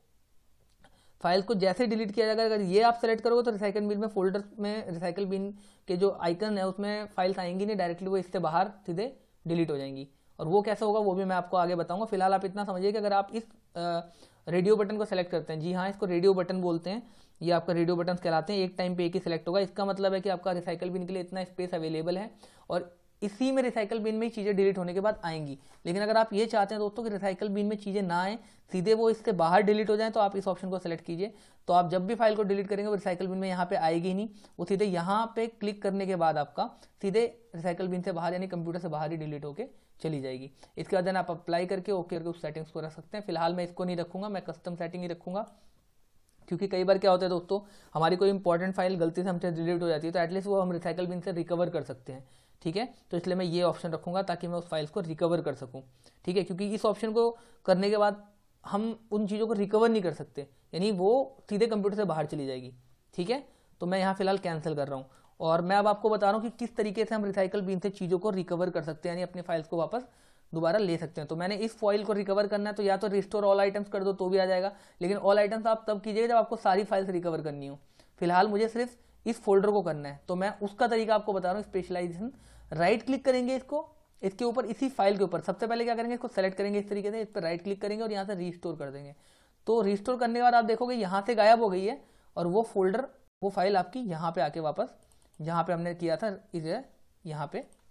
फाइल को जैसे डिलीट किया जाएगा, अगर ये आप सेलेक्ट करोगे तो रिसाइकल बिन में फोल्डर में रिसाइकल बिन के जो आइकन है उसमें फाइल्स आएंगी नहीं, डायरेक्टली वो इससे बाहर सीधे डिलीट हो जाएंगी। और वो कैसे होगा वो भी मैं आपको आगे बताऊंगा। फिलहाल आप इतना समझिए कि अगर आप इस रेडियो बटन को सेलेक्ट करते हैं, जी हाँ इसको रेडियो बटन बोलते हैं, ये आपका रेडियो बटन कहलाते हैं, एक टाइम पे एक ही सिलेक्ट होगा। इसका मतलब है कि आपका रिसाइकल बिन के लिए इतना स्पेस अवेलेबल है और इसी में रिसाइकल बिन में ही चीज़ें डिलीट होने के बाद आएंगी। लेकिन अगर आप ये चाहते हैं दोस्तों कि रिसाइकल बिन में चीज़ें ना आए, सीधे वो इससे बाहर डिलीट हो जाए, तो आप इस ऑप्शन को सेलेक्ट कीजिए। तो आप जब भी फाइल को डिलीट करेंगे वो रिसाइकल बिन में यहाँ पे आएगी ही नहीं, वो सीधे यहाँ पे क्लिक करने के बाद आपका सीधे रिसाइकल बिन से बाहर यानी कंप्यूटर से बाहर ही डिलीट होकर चली जाएगी। इसके बाद आप अप्लाई करके ओके करके उस सेटिंग्स को रख सकते हैं। फिलहाल मैं इसको नहीं रखूंगा, मैं कस्टम सेटिंग ही रखूंगा, क्योंकि कई बार क्या होता है दोस्तों, हमारी कोई इंपॉर्टेंट फाइल गलती से हमसे डिलीट हो जाती है, तो एटलीस्ट वो हम रिसाइकल बिन से रिकवर कर सकते हैं। ठीक है, तो इसलिए मैं ये ऑप्शन रखूंगा ताकि मैं उस फाइल्स को रिकवर कर सकूं। ठीक है, क्योंकि इस ऑप्शन को करने के बाद हम उन चीज़ों को रिकवर नहीं कर सकते, यानी वो सीधे कंप्यूटर से बाहर चली जाएगी। ठीक है, तो मैं यहाँ फिलहाल कैंसिल कर रहा हूँ, और मैं अब आपको बता रहा हूँ कि किस तरीके से हम रिसाइकल बिन से चीज़ों को रिकवर कर सकते हैं, यानी अपनी फाइल्स को वापस दोबारा ले सकते हैं। तो मैंने इस फाइल को रिकवर करना है, तो या तो रिस्टोर ऑल आइटम्स कर दो तो भी आ जाएगा, लेकिन ऑल आइटम्स आप तब कीजिएगा जब आपको सारी फाइल्स रिकवर करनी हो। फिलहाल मुझे सिर्फ इस फोल्डर को करना है, तो मैं उसका तरीका आपको बता रहा हूँ, स्पेशलाइजेशन। राइट क्लिक करेंगे इसके ऊपर, इसी फाइल के ऊपर सबसे पहले क्या करेंगे, इसको सेलेक्ट करेंगे इस तरीके से, इस पर राइट क्लिक करेंगे और यहाँ से रिस्टोर कर देंगे। तो रिस्टोर करने के बाद आप देखोगे यहाँ से गायब हो गई है, और वो फोल्डर, वो फाइल आपकी यहाँ पे आके वापस जहाँ पे हमने किया था इसे यहाँ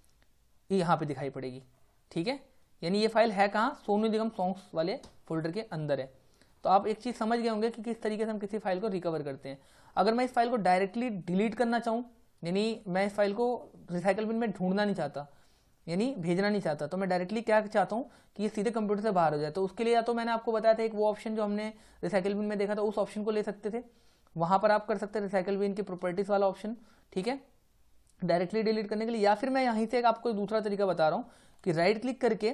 पे दिखाई पड़ेगी। ठीक है, यानी ये फाइल है कहाँ, सोनू निगम सॉन्ग्स वाले फोल्डर के अंदर है। तो आप एक चीज़ समझ गए होंगे कि किस तरीके से हम किसी फाइल को रिकवर करते हैं। अगर मैं इस फाइल को डायरेक्टली डिलीट करना चाहूँ, यानी मैं इस फाइल को रिसाइकल बिन में ढूंढना नहीं चाहता, यानी भेजना नहीं चाहता, तो मैं डायरेक्टली क्या चाहता हूँ कि ये सीधे कंप्यूटर से बाहर हो जाए। तो उसके लिए या तो मैंने आपको बताया था एक वो ऑप्शन जो हमने रिसाइकल बिन में देखा था, उस ऑप्शन को ले सकते थे, वहाँ पर आप कर सकते हैं रिसाइकल बिन की प्रॉपर्टीज वाला ऑप्शन। ठीक है, डायरेक्टली डिलीट करने के लिए, या फिर मैं यहीं से आपको दूसरा तरीका बता रहा हूँ कि राइट क्लिक करके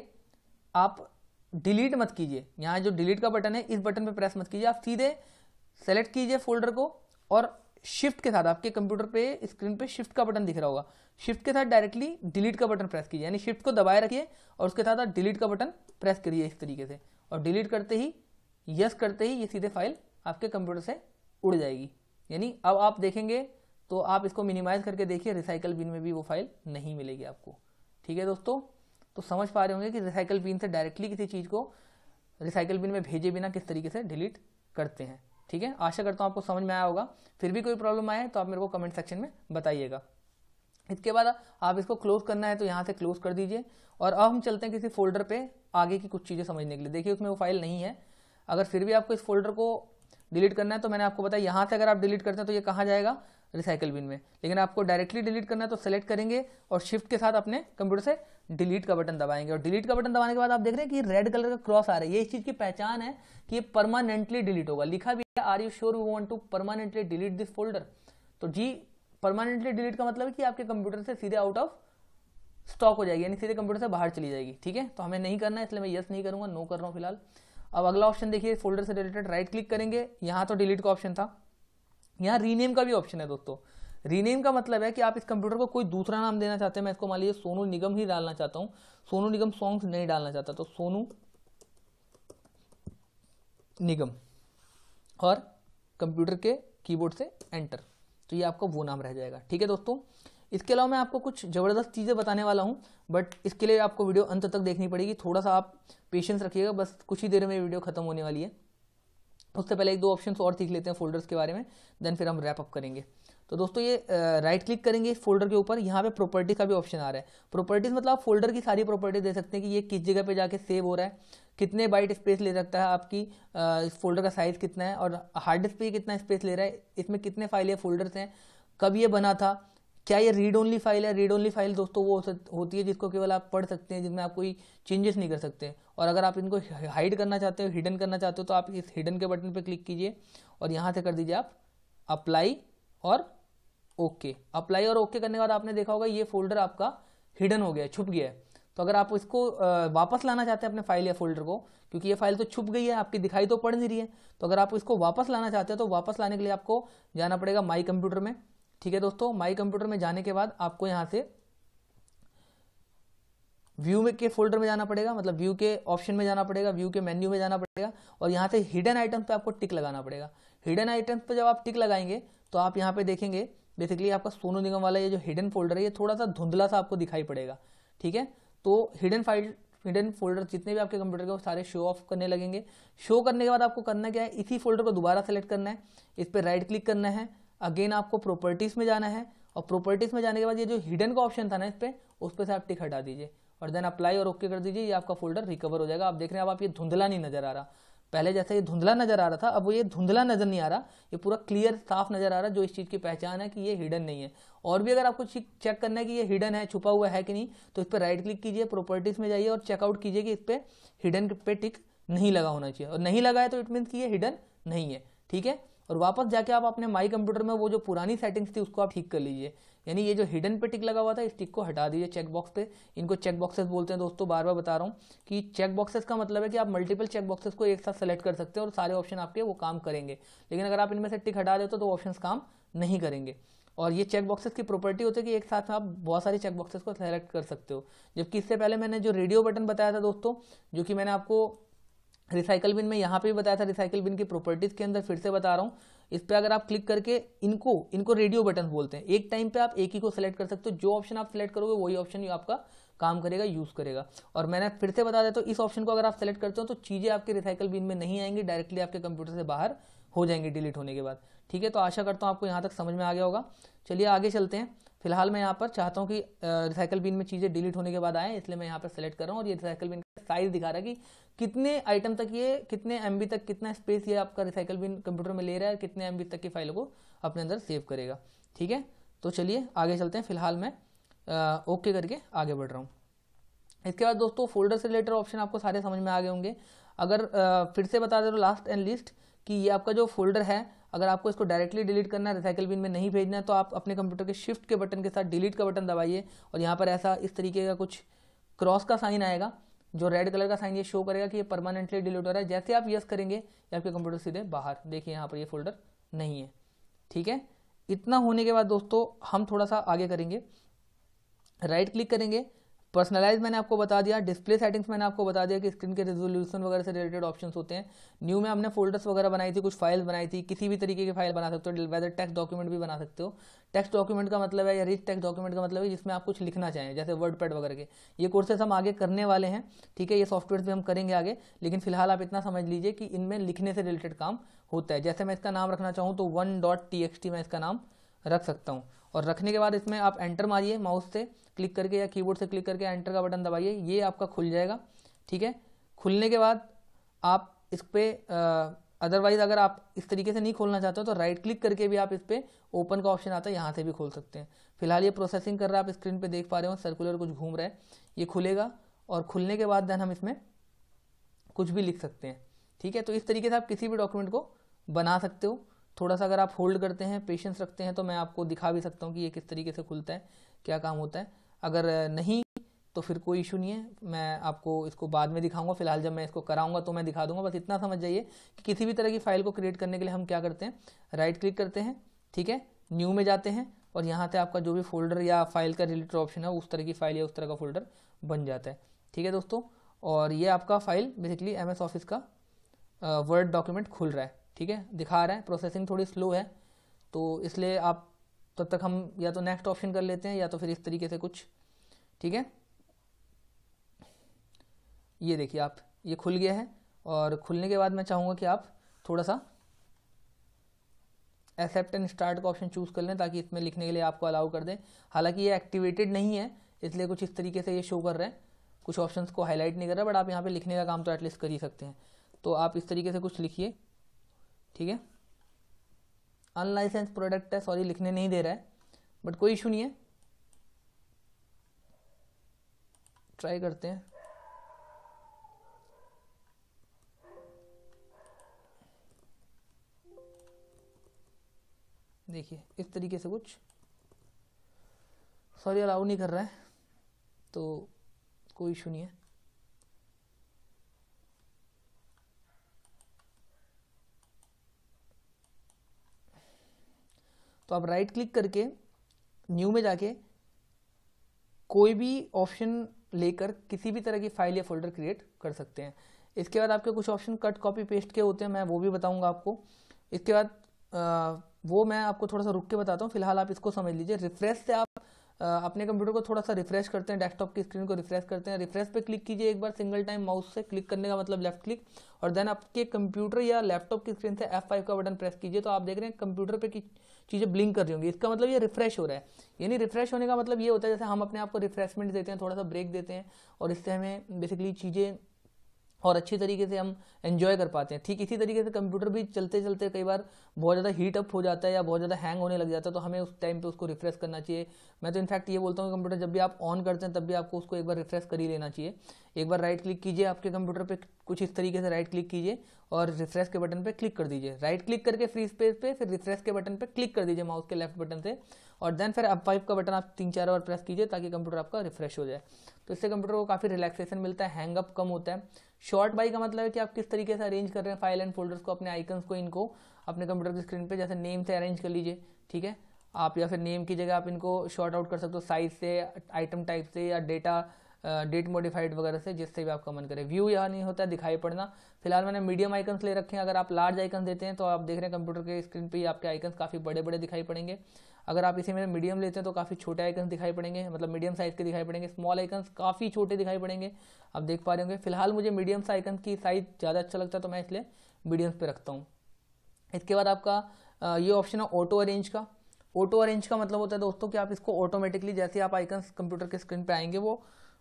आप डिलीट मत कीजिए, यहाँ जो डिलीट का बटन है इस बटन पे प्रेस मत कीजिए, आप सीधे सेलेक्ट कीजिए फोल्डर को, और शिफ्ट के साथ आपके कंप्यूटर पे स्क्रीन पे शिफ्ट का बटन दिख रहा होगा, शिफ्ट के साथ डायरेक्टली डिलीट का बटन प्रेस कीजिए, यानी शिफ्ट को दबाए रखिए और उसके साथ आप डिलीट का बटन प्रेस करिए इस तरीके से, और डिलीट करते ही, यस करते ही ये सीधे फाइल आपके कंप्यूटर से उड़ जाएगी। यानी अब आप देखेंगे तो आप इसको मिनिमाइज करके देखिए, रिसाइकल बिन में भी वो फाइल नहीं मिलेगी आपको। ठीक है दोस्तों, तो समझ पा रहे होंगे कि रिसाइकल बिन से डायरेक्टली किसी चीज़ को रिसाइकल बिन में भेजे बिना किस तरीके से डिलीट करते हैं। ठीक है, आशा करता हूँ आपको समझ में आया होगा। फिर भी कोई प्रॉब्लम आए तो आप मेरे को कमेंट सेक्शन में बताइएगा। इसके बाद आप इसको क्लोज करना है तो यहाँ से क्लोज कर दीजिए, और अब हम चलते हैं किसी फोल्डर पे आगे की कुछ चीज़ें समझने के लिए। देखिए उसमें वो फाइल नहीं है, अगर फिर भी आपको इस फोल्डर को डिलीट करना है तो मैंने आपको बताया यहाँ से अगर आप डिलीट करते हैं तो ये कहाँ जाएगा, रिसाइकल बिन में। लेकिन आपको डायरेक्टली डिलीट करना है तो सेलेक्ट करेंगे और शिफ्ट के साथ अपने कंप्यूटर से डिलीट का बटन दबाएंगे, और डिलीट का बटन दबाने के बाद आप देख रहे हैं कि रेड कलर का क्रॉस आ रहा है, ये इस चीज़ की पहचान है कि ये परमानेंटली डिलीट होगा। लिखा भी है, are you sure we want to permanently delete this folder. तो जी, परमानेंटली डिलीट का मतलब है कि आपके कंप्यूटर से सीधे आउट ऑफ स्टॉक हो जाएगी, यानी सीधे कंप्यूटर से बाहर चली जाएगी। ठीक है, तो हमें नहीं करना है, इसलिए मैं यस नहीं करूंगा, नो कर रहा हूँ फिलहाल। अब अगला ऑप्शन देखिए, फोल्डर से रिलेटेड राइट क्लिक करेंगे, यहाँ तो डिलीट का ऑप्शन था, यहाँ रीनेम का भी ऑप्शन है दोस्तों। रीनेम का मतलब है कि आप इस कंप्यूटर को कोई दूसरा नाम देना चाहते हैं, मैं इसको मान लीजिए सोनू निगम ही डालना चाहता हूँ, सोनू निगम सॉन्ग्स नहीं डालना चाहता, तो सोनू निगम और कंप्यूटर के कीबोर्ड से एंटर, तो ये आपका वो नाम रह जाएगा। ठीक है दोस्तों, इसके अलावा मैं आपको कुछ ज़बरदस्त चीज़ें बताने वाला हूँ, बट इसके लिए आपको वीडियो अंत तक देखनी पड़ेगी, थोड़ा सा आप पेशेंस रखिएगा, बस कुछ ही देर में वीडियो खत्म होने वाली है। उससे पहले एक दो ऑप्शंस और सीख लेते हैं फोल्डर्स के बारे में, देन फिर हम रैप अप करेंगे। तो दोस्तों ये राइट क्लिक करेंगे इस फोल्डर के ऊपर, यहाँ पे प्रॉपर्टी का भी ऑप्शन आ रहा है। प्रॉपर्टीज मतलब आप फोल्डर की सारी प्रॉपर्टी दे सकते हैं कि ये किस जगह पे जाके सेव हो रहा है, कितने बाइट स्पेस ले सकता है आपकी, इस फोल्डर का साइज कितना है, और हार्ड डिस्क पे कितना स्पेस ले रहा है, इसमें कितने फाइल फोल्डर्स हैं, कब ये बना था, क्या ये रीड ओनली फाइल है। रीड ओनली फाइल दोस्तों वो होती है जिसको केवल आप पढ़ सकते हैं, जिसमें आप कोई चेंजेस नहीं कर सकते, और अगर आप इनको हाइड करना चाहते हो, हिडन करना चाहते हो, तो आप इस हिडन के बटन पे क्लिक कीजिए और यहाँ से कर दीजिए आप अप्लाई और ओके। अप्लाई और ओके करने के बाद आपने देखा होगा ये फोल्डर आपका हिडन हो गया है, छुप गया है। तो अगर आप इसको वापस लाना चाहते हैं अपने फाइल या फोल्डर को, क्योंकि ये फाइल तो छुप गई है, आपकी दिखाई तो पड़ नहीं रही है, तो अगर आप इसको वापस लाना चाहते हैं तो वापस लाने के लिए आपको जाना पड़ेगा माई कंप्यूटर में। ठीक है दोस्तों, माई कंप्यूटर में जाने के बाद आपको यहाँ से व्यू में के फोल्डर में जाना पड़ेगा, मतलब व्यू के ऑप्शन में जाना पड़ेगा, व्यू के मेन्यू में जाना पड़ेगा, और यहाँ से हिडन आइटम्स पे आपको टिक लगाना पड़ेगा। हिडन आइटम्स पे जब आप टिक लगाएंगे तो आप यहाँ पे देखेंगे बेसिकली आपका सोनू निगम वाला ये जो हिडन फोल्डर है ये थोड़ा सा धुंधला सा आपको दिखाई पड़ेगा। ठीक है, तो हिडन फोल्डर जितने भी आपके कंप्यूटर के वो सारे शो ऑफ करने लगेंगे। शो करने के बाद आपको करना क्या है, इसी फोल्डर को दोबारा सेलेक्ट करना है, इस पर राइट क्लिक करना है, अगेन आपको प्रॉपर्टीज में जाना है, और प्रॉपर्टीज में जाने के बाद ये जो हिडन का ऑप्शन था ना इस पर से आप टिक हटा दीजिए और देन अप्लाई और ओके कर दीजिए, ये आपका फोल्डर रिकवर हो जाएगा। आप देख रहे हैं अब आप ये धुंधला नहीं नजर आ रहा, पहले जैसे ये धुंधला नजर आ रहा था, अब वो ये धुंधला नजर नहीं आ रहा, ये पूरा क्लियर साफ नजर आ रहा है, जो इस चीज की पहचान है कि ये हिडन नहीं है। और भी अगर आपको चेक करना है कि ये हिडन है, छुपा हुआ है कि नहीं, तो इस पर राइट क्लिक कीजिए, प्रॉपर्टीज में जाइए और चेकआउट कीजिए कि इस पर हिडन पे टिक नहीं लगा होना चाहिए, और नहीं लगा है तो इट मीन्स कि ये हिडन नहीं है। ठीक है, और वापस जाके आप अपने माई कंप्यूटर में वो जो पुरानी सेटिंग्स थी उसको आप ठीक कर लीजिए। यानी ये जो हिडन पे टिक लगा हुआ था इस टिक को हटा दीजिए चेक बॉक्स पे। इनको चेक बॉक्सेस बोलते हैं दोस्तों, बार बार बता रहा हूँ कि चेक बॉक्सेस का मतलब है कि आप मल्टीपल चेक बॉक्सेस को एक साथ सेलेक्ट कर सकते हैं और सारे ऑप्शन आपके वो काम करेंगे। लेकिन अगर आप इनमें से टिक हटा देते हो तो ऑप्शन काम नहीं करेंगे। और ये चेक बॉक्सेस की प्रॉपर्टी होती है कि एक साथ में आप बहुत सारी चेक बॉक्सेस को सेलेक्ट कर सकते हो। जबकि इससे पहले मैंने जो रेडियो बटन बताया था दोस्तों, जो कि मैंने आपको रिसाइकल बिन में यहाँ पे भी बताया था, रिसाइकल बिन की प्रॉपर्टीज के अंदर फिर से बता रहा हूँ। इस पे अगर आप क्लिक करके इनको रेडियो बटन बोलते हैं। एक टाइम पे आप एक ही को सिलेक्ट कर सकते हो, जो ऑप्शन आप सिलेक्ट करोगे वही ऑप्शन आपका काम करेगा, यूज करेगा। और मैंने फिर से बता देता हूँ, इस ऑप्शन को अगर आप सेलेक्ट करते हो तो चीजें आपके रिसाइकल बिन में नहीं आएंगी, डायरेक्टली आपके कंप्यूटर से बाहर हो जाएंगे डिलीट होने के बाद। ठीक है, तो आशा करता हूँ आपको यहाँ तक समझ में आ गया होगा। चलिए आगे चलते हैं। फिलहाल मैं यहाँ पर चाहता हूँ कि रिसाइकल बिन में चीज़ें डिलीट होने के बाद आए, इसलिए मैं यहाँ पर सेलेक्ट कर रहा हूँ और ये रिसाइकल बिन का साइज दिखा रहा है कि कितने आइटम तक ये, कितने MB तक, कितना स्पेस ये आपका रिसाइकल बिन कंप्यूटर में ले रहा है, कितने MB तक की फाइलों को अपने अंदर सेव करेगा। ठीक है, तो चलिए आगे चलते हैं। फिलहाल मैं ओके करके आगे बढ़ रहा हूँ। इसके बाद दोस्तों फोल्डर से रिलेटेड ऑप्शन आपको सारे समझ में आ गए होंगे। अगर फिर से बता दे रहा हूँ लास्ट एंड लिस्ट कि ये आपका जो फोल्डर है, अगर आपको इसको डायरेक्टली डिलीट करना है, रिसाइकल बिन में नहीं भेजना है, तो आप अपने कंप्यूटर के शिफ्ट के बटन के साथ डिलीट का बटन दबाइए और यहाँ पर ऐसा इस तरीके का कुछ क्रॉस का साइन आएगा, जो रेड कलर का साइन ये शो करेगा कि ये परमानेंटली डिलीट हो रहा है। जैसे आप यस करेंगे ये आपके कंप्यूटर सीधे बाहर, देखिए यहाँ पर ये फोल्डर नहीं है। ठीक है, इतना होने के बाद दोस्तों हम थोड़ा सा आगे करेंगे, राइट क्लिक करेंगे, पर्सनलाइज मैंने आपको बता दिया, डिस्प्ले सेटिंग्स मैंने आपको बता दिया कि स्क्रीन के रेजोल्यूशन वगैरह से रिलेटेड ऑप्शंस होते हैं। न्यू में हमने फोल्डर्स वगैरह बनाई थी, कुछ फाइल्स बनाई थी, किसी भी तरीके की फाइल बना सकते हो, वेदर टेक्स्ट डॉक्यूमेंट भी बना सकते हो। टेक्स्ट डॉक्यूमेंट का मतलब है या रिच टेक्स्ट डॉक्यूमेंट का मतलब है जिसमें आप कुछ लिखना चाहें, जैसे वर्ड पैड वगैरह के। ये कोर्सेस हम आगे करने वाले हैं, ठीक है, ये सॉफ्टवेयर भी हम करेंगे आगे, लेकिन फिलहाल आप इतना समझ लीजिए कि इनमें लिखने से रिलेटेड काम होता है। जैसे मैं इसका नाम रखना चाहूँ तो 1.txt मैं इसका नाम रख सकता हूँ। और रखने के बाद इसमें आप एंटर मारिए, माउस से क्लिक करके या कीबोर्ड से क्लिक करके एंटर का बटन दबाइए, ये आपका खुल जाएगा। ठीक है, खुलने के बाद आप इस पर अदरवाइज अगर आप इस तरीके से नहीं खोलना चाहते हो तो राइट क्लिक करके भी आप इस पर ओपन का ऑप्शन आता है, यहाँ से भी खोल सकते हैं। फिलहाल ये प्रोसेसिंग कर रहा है, आप स्क्रीन पे देख पा रहे हो सर्कुलर कुछ घूम रहा है, ये खुलेगा और खुलने के बाद देन हम इसमें कुछ भी लिख सकते हैं। ठीक है, तो इस तरीके से आप किसी भी डॉक्यूमेंट को बना सकते हो। थोड़ा सा अगर आप होल्ड करते हैं, पेशेंस रखते हैं, तो मैं आपको दिखा भी सकता हूँ कि ये किस तरीके से खुलता है, क्या काम होता है। अगर नहीं तो फिर कोई इशू नहीं है, मैं आपको इसको बाद में दिखाऊंगा। फिलहाल जब मैं इसको कराऊंगा तो मैं दिखा दूंगा। बस इतना समझ जाइए कि किसी भी तरह की फाइल को क्रिएट करने के लिए हम क्या करते हैं, राइट क्लिक करते हैं, ठीक है, न्यू में जाते हैं और यहाँ से आपका जो भी फोल्डर या फाइल का रिलेटेड ऑप्शन है उस तरह की फाइल या उस तरह का फोल्डर बन जाता है। ठीक है दोस्तों, और ये आपका फाइल बेसिकली MS ऑफिस का वर्ड डॉक्यूमेंट खुल रहा है। ठीक है, दिखा रहा है, प्रोसेसिंग थोड़ी स्लो है तो इसलिए आप तब तक हम या तो नेक्स्ट ऑप्शन कर लेते हैं या तो फिर इस तरीके से कुछ। ठीक है, ये देखिए आप, ये खुल गया है और खुलने के बाद मैं चाहूँगा कि आप थोड़ा सा एक्सेप्ट एंड स्टार्ट का ऑप्शन चूज़ कर लें ताकि इसमें लिखने के लिए आपको अलाउ कर दें। हालांकि ये एक्टिवेटेड नहीं है इसलिए कुछ इस तरीके से ये शो कर रहे हैं, कुछ ऑप्शंस को हाईलाइट नहीं कर रहा, बट आप यहाँ पे लिखने का काम तो एटलीस्ट कर ही सकते हैं। तो आप इस तरीके से कुछ लिखिए। ठीक है, अनलाइसेंस प्रोडक्ट है, सॉरी लिखने नहीं दे रहा है, बट कोई इशू नहीं है, ट्राई करते हैं। देखिए इस तरीके से कुछ, सॉरी अलाउ नहीं कर रहा है तो कोई इशू नहीं है। तो आप राइट क्लिक करके न्यू में जाके कोई भी ऑप्शन लेकर किसी भी तरह की फाइल या फोल्डर क्रिएट कर सकते हैं। इसके बाद आपके कुछ ऑप्शन कट कॉपी पेस्ट के होते हैं, मैं वो भी बताऊंगा आपको। इसके बाद वो मैं आपको थोड़ा सा रुक के बताता हूँ, फिलहाल आप इसको समझ लीजिए। रिफ्रेश से आप अपने कंप्यूटर को थोड़ा सा रिफ्रेश करते हैं, डेस्कटॉप की स्क्रीन को रिफ्रेश करते हैं। रिफ्रेश पे क्लिक कीजिए एक बार सिंगल टाइम माउस से, क्लिक करने का मतलब लेफ्ट क्लिक, और देन आपके कंप्यूटर या लैपटॉप की स्क्रीन से F5 का बटन प्रेस कीजिए तो आप देख रहे हैं कंप्यूटर पे की चीज़ें ब्लिंक कर रही होंगी। इसका मतलब ये रिफ्रेश हो रहा है। यानी रिफ्रेश होने का मतलब ये होता है जैसे हम अपने आप को रिफ्रेशमेंट देते हैं, थोड़ा सा ब्रेक देते हैं और इससे हमें बेसिकली चीज़ें और अच्छी तरीके से हम एंजॉय कर पाते हैं। ठीक इसी तरीके से कंप्यूटर भी चलते चलते कई बार बहुत ज़्यादा हीट अप हो जाता है या बहुत ज़्यादा हैंग होने लग जाता है, तो हमें उस टाइम पे उसको रिफ्रेश करना चाहिए। मैं तो इनफैक्ट ये बोलता हूँ कंप्यूटर जब भी आप ऑन करते हैं तब भी आपको उसको एक बार रिफ्रेश कर ही लेना चाहिए। एक बार राइट क्लिक कीजिए आपके कंप्यूटर पे, कुछ इस तरीके से राइट क्लिक कीजिए और रिफ्रेश के बटन पे क्लिक कर दीजिए। राइट क्लिक करके फ्री स्पेस पे फिर रिफ्रेश के बटन पे क्लिक कर दीजिए माउस के लेफ्ट बटन से, और देन फिर F5 का बटन आप 3-4 बार प्रेस कीजिए ताकि कंप्यूटर आपका रिफ्रेश हो जाए। तो इससे कंप्यूटर को काफ़ी रिलैक्सेशन मिलता है, हैंगअप कम होता है। शॉर्ट बाई का मतलब है कि आप किस तरीके से अरेंज कर रहे हैं फाइल एंड फोल्डर्स को, अपने आइकन्स को, इनको अपने कंप्यूटर की स्क्रीन पे जैसे नेम से अरेंज कर लीजिए, ठीक है। आप या फिर नेम की जगह आप इनको शॉर्ट आउट कर सकते हो साइज से, आइटम टाइप से, या डेट मॉडिफाइड वगैरह से, जिससे भी आपका मन करे। व्यू यहाँ नहीं होता है दिखाई पड़ना। फिलहाल मैंने मीडियम आइकन्स ले रखे हैं। अगर आप लार्ज आइकन देते हैं तो आप देख रहे हैं कंप्यूटर के स्क्रीन पे ही आपके आइकन्स काफ़ी बड़े बड़े दिखाई पड़ेंगे। अगर आप इसी में मीडियम लेते हैं तो काफ़ी छोटे आइकन्स दिखाई पड़ेंगे, मतलब मीडियम साइज़ के दिखाई पड़ेंगे। स्मॉल आइकन्स काफ़ी छोटे दिखाई पड़ेंगे, आप देख पा रहे होंगे। फिलहाल मुझे मीडियम सा आइकन की साइज़ ज़्यादा अच्छा लगता है तो मैं इसलिए मीडियम्स पे रखता हूँ। इसके बाद आपका ये ऑप्शन है ऑटो अरेंज का। ऑटो अरेंज का मतलब होता है दोस्तों कि आप इसको ऑटोमेटिकली, जैसे आप आइकन्स कंप्यूटर के स्क्रीन पे आएंगे, वो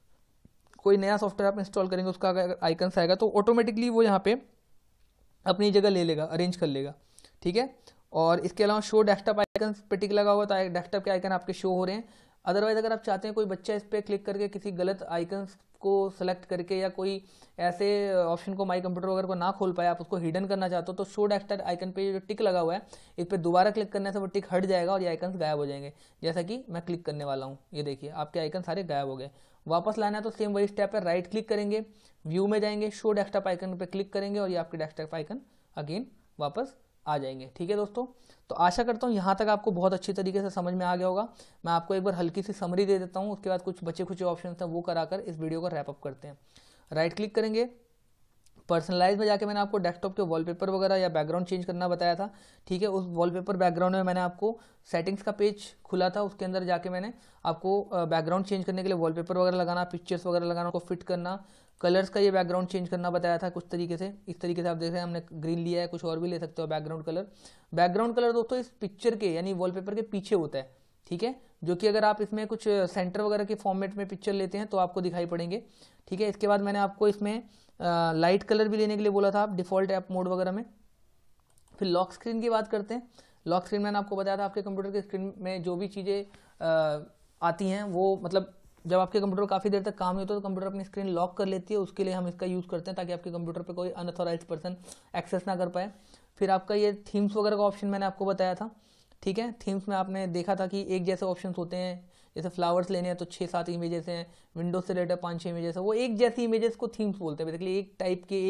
कोई नया सॉफ्टवेयर आप इंस्टॉल करेंगे उसका अगर आइकन्स आएगा तो ऑटोमेटिकली वो यहाँ पे अपनी जगह ले लेगा, अरेंज कर लेगा, ठीक है। और इसके अलावा शो डेस्कटॉप आइकन पे टिक लगा हुआ, तो डेस्कटॉप के आइकन आपके शो हो रहे हैं। अदरवाइज अगर आप चाहते हैं कोई बच्चा इस पर क्लिक करके किसी गलत आइकन को सेलेक्ट करके या कोई ऐसे ऑप्शन को माई कंप्यूटर वगैरह को ना खोल पाए, आप उसको हिडन करना चाहते हो, तो शो डेस्कटॉप आइकन पे जो टिक लगा हुआ है इस पर दोबारा क्लिक करने से वो टिक हट जाएगा और ये आइकन्स गायब हो जाएंगे। जैसा कि मैं क्लिक करने वाला हूँ, ये देखिए आपके आइकन सारे गायब हो गए। वापस लाना है तो सेम वही स्टेप है, राइट क्लिक करेंगे, व्यू में जाएंगे, शो डेस्कटॉप आइकन पे क्लिक करेंगे और ये आपके डेस्कटॉप आइकन अगेन वापस आ जाएंगे, ठीक है दोस्तों। तो आशा करता हूँ यहाँ तक आपको बहुत अच्छी तरीके से समझ में आ गया होगा। मैं आपको एक बार हल्की सी समरी दे देता हूँ, उसके बाद कुछ बचे खुचे ऑप्शन हैं वो कराकर इस वीडियो को रैप अप करते हैं। राइट क्लिक करेंगे, पर्सनलाइज में जाके मैंने आपको डेस्कटॉप के वॉलपेपर वगैरह या बैकग्राउंड चेंज करना बताया था, ठीक है। उस वॉलपेपर बैकग्राउंड में मैंने आपको सेटिंग्स का पेज खुला था, उसके अंदर जाके मैंने आपको बैकग्राउंड चेंज करने के लिए वॉलपेपर वगैरह लगाना, पिक्चर्स वगैरह लगाना, को फिट करना, कलर्स का ये बैकग्राउंड चेंज करना बताया था कुछ तरीके से। इस तरीके से आप देख रहे हैं हमने ग्रीन लिया है, कुछ और भी ले सकते हो बैकग्राउंड कलर। बैकग्राउंड कलर दोस्तों इस पिक्चर के यानी वॉलपेपर के पीछे होता है, ठीक है, जो कि अगर आप इसमें कुछ सेंटर वगैरह के फॉर्मेट में पिक्चर लेते हैं तो आपको दिखाई पड़ेंगे, ठीक है। इसके बाद मैंने आपको इसमें लाइट कलर भी लेने के लिए बोला था आप डिफ़ॉल्ट ऐप मोड वगैरह में। फिर लॉक स्क्रीन की बात करते हैं। लॉक स्क्रीन मैंने आपको बताया था आपके कंप्यूटर के स्क्रीन में जो भी चीज़ें आती हैं वो, मतलब जब आपके कंप्यूटर काफ़ी देर तक काम नहीं होता तो कंप्यूटर अपनी स्क्रीन लॉक कर लेती है, उसके लिए हम इसका यूज़ करते हैं ताकि आपके कंप्यूटर पे कोई अनऑथोराइज्ड पर्सन एक्सेस ना कर पाए। फिर आपका ये थीम्स वगैरह का ऑप्शन मैंने आपको बताया था, ठीक है। थीम्स में आपने देखा था कि एक जैसे ऑप्शंस होते हैं, जैसे फ्लावर्स लेने हैं तो 6-7 इमेजेस हैं, विंडोज से रिलेटेड 5-6 इमेजेस है, वो एक जैसी इमेजेस को थीम्स बोलते हैं। बेसिकली एक टाइप के,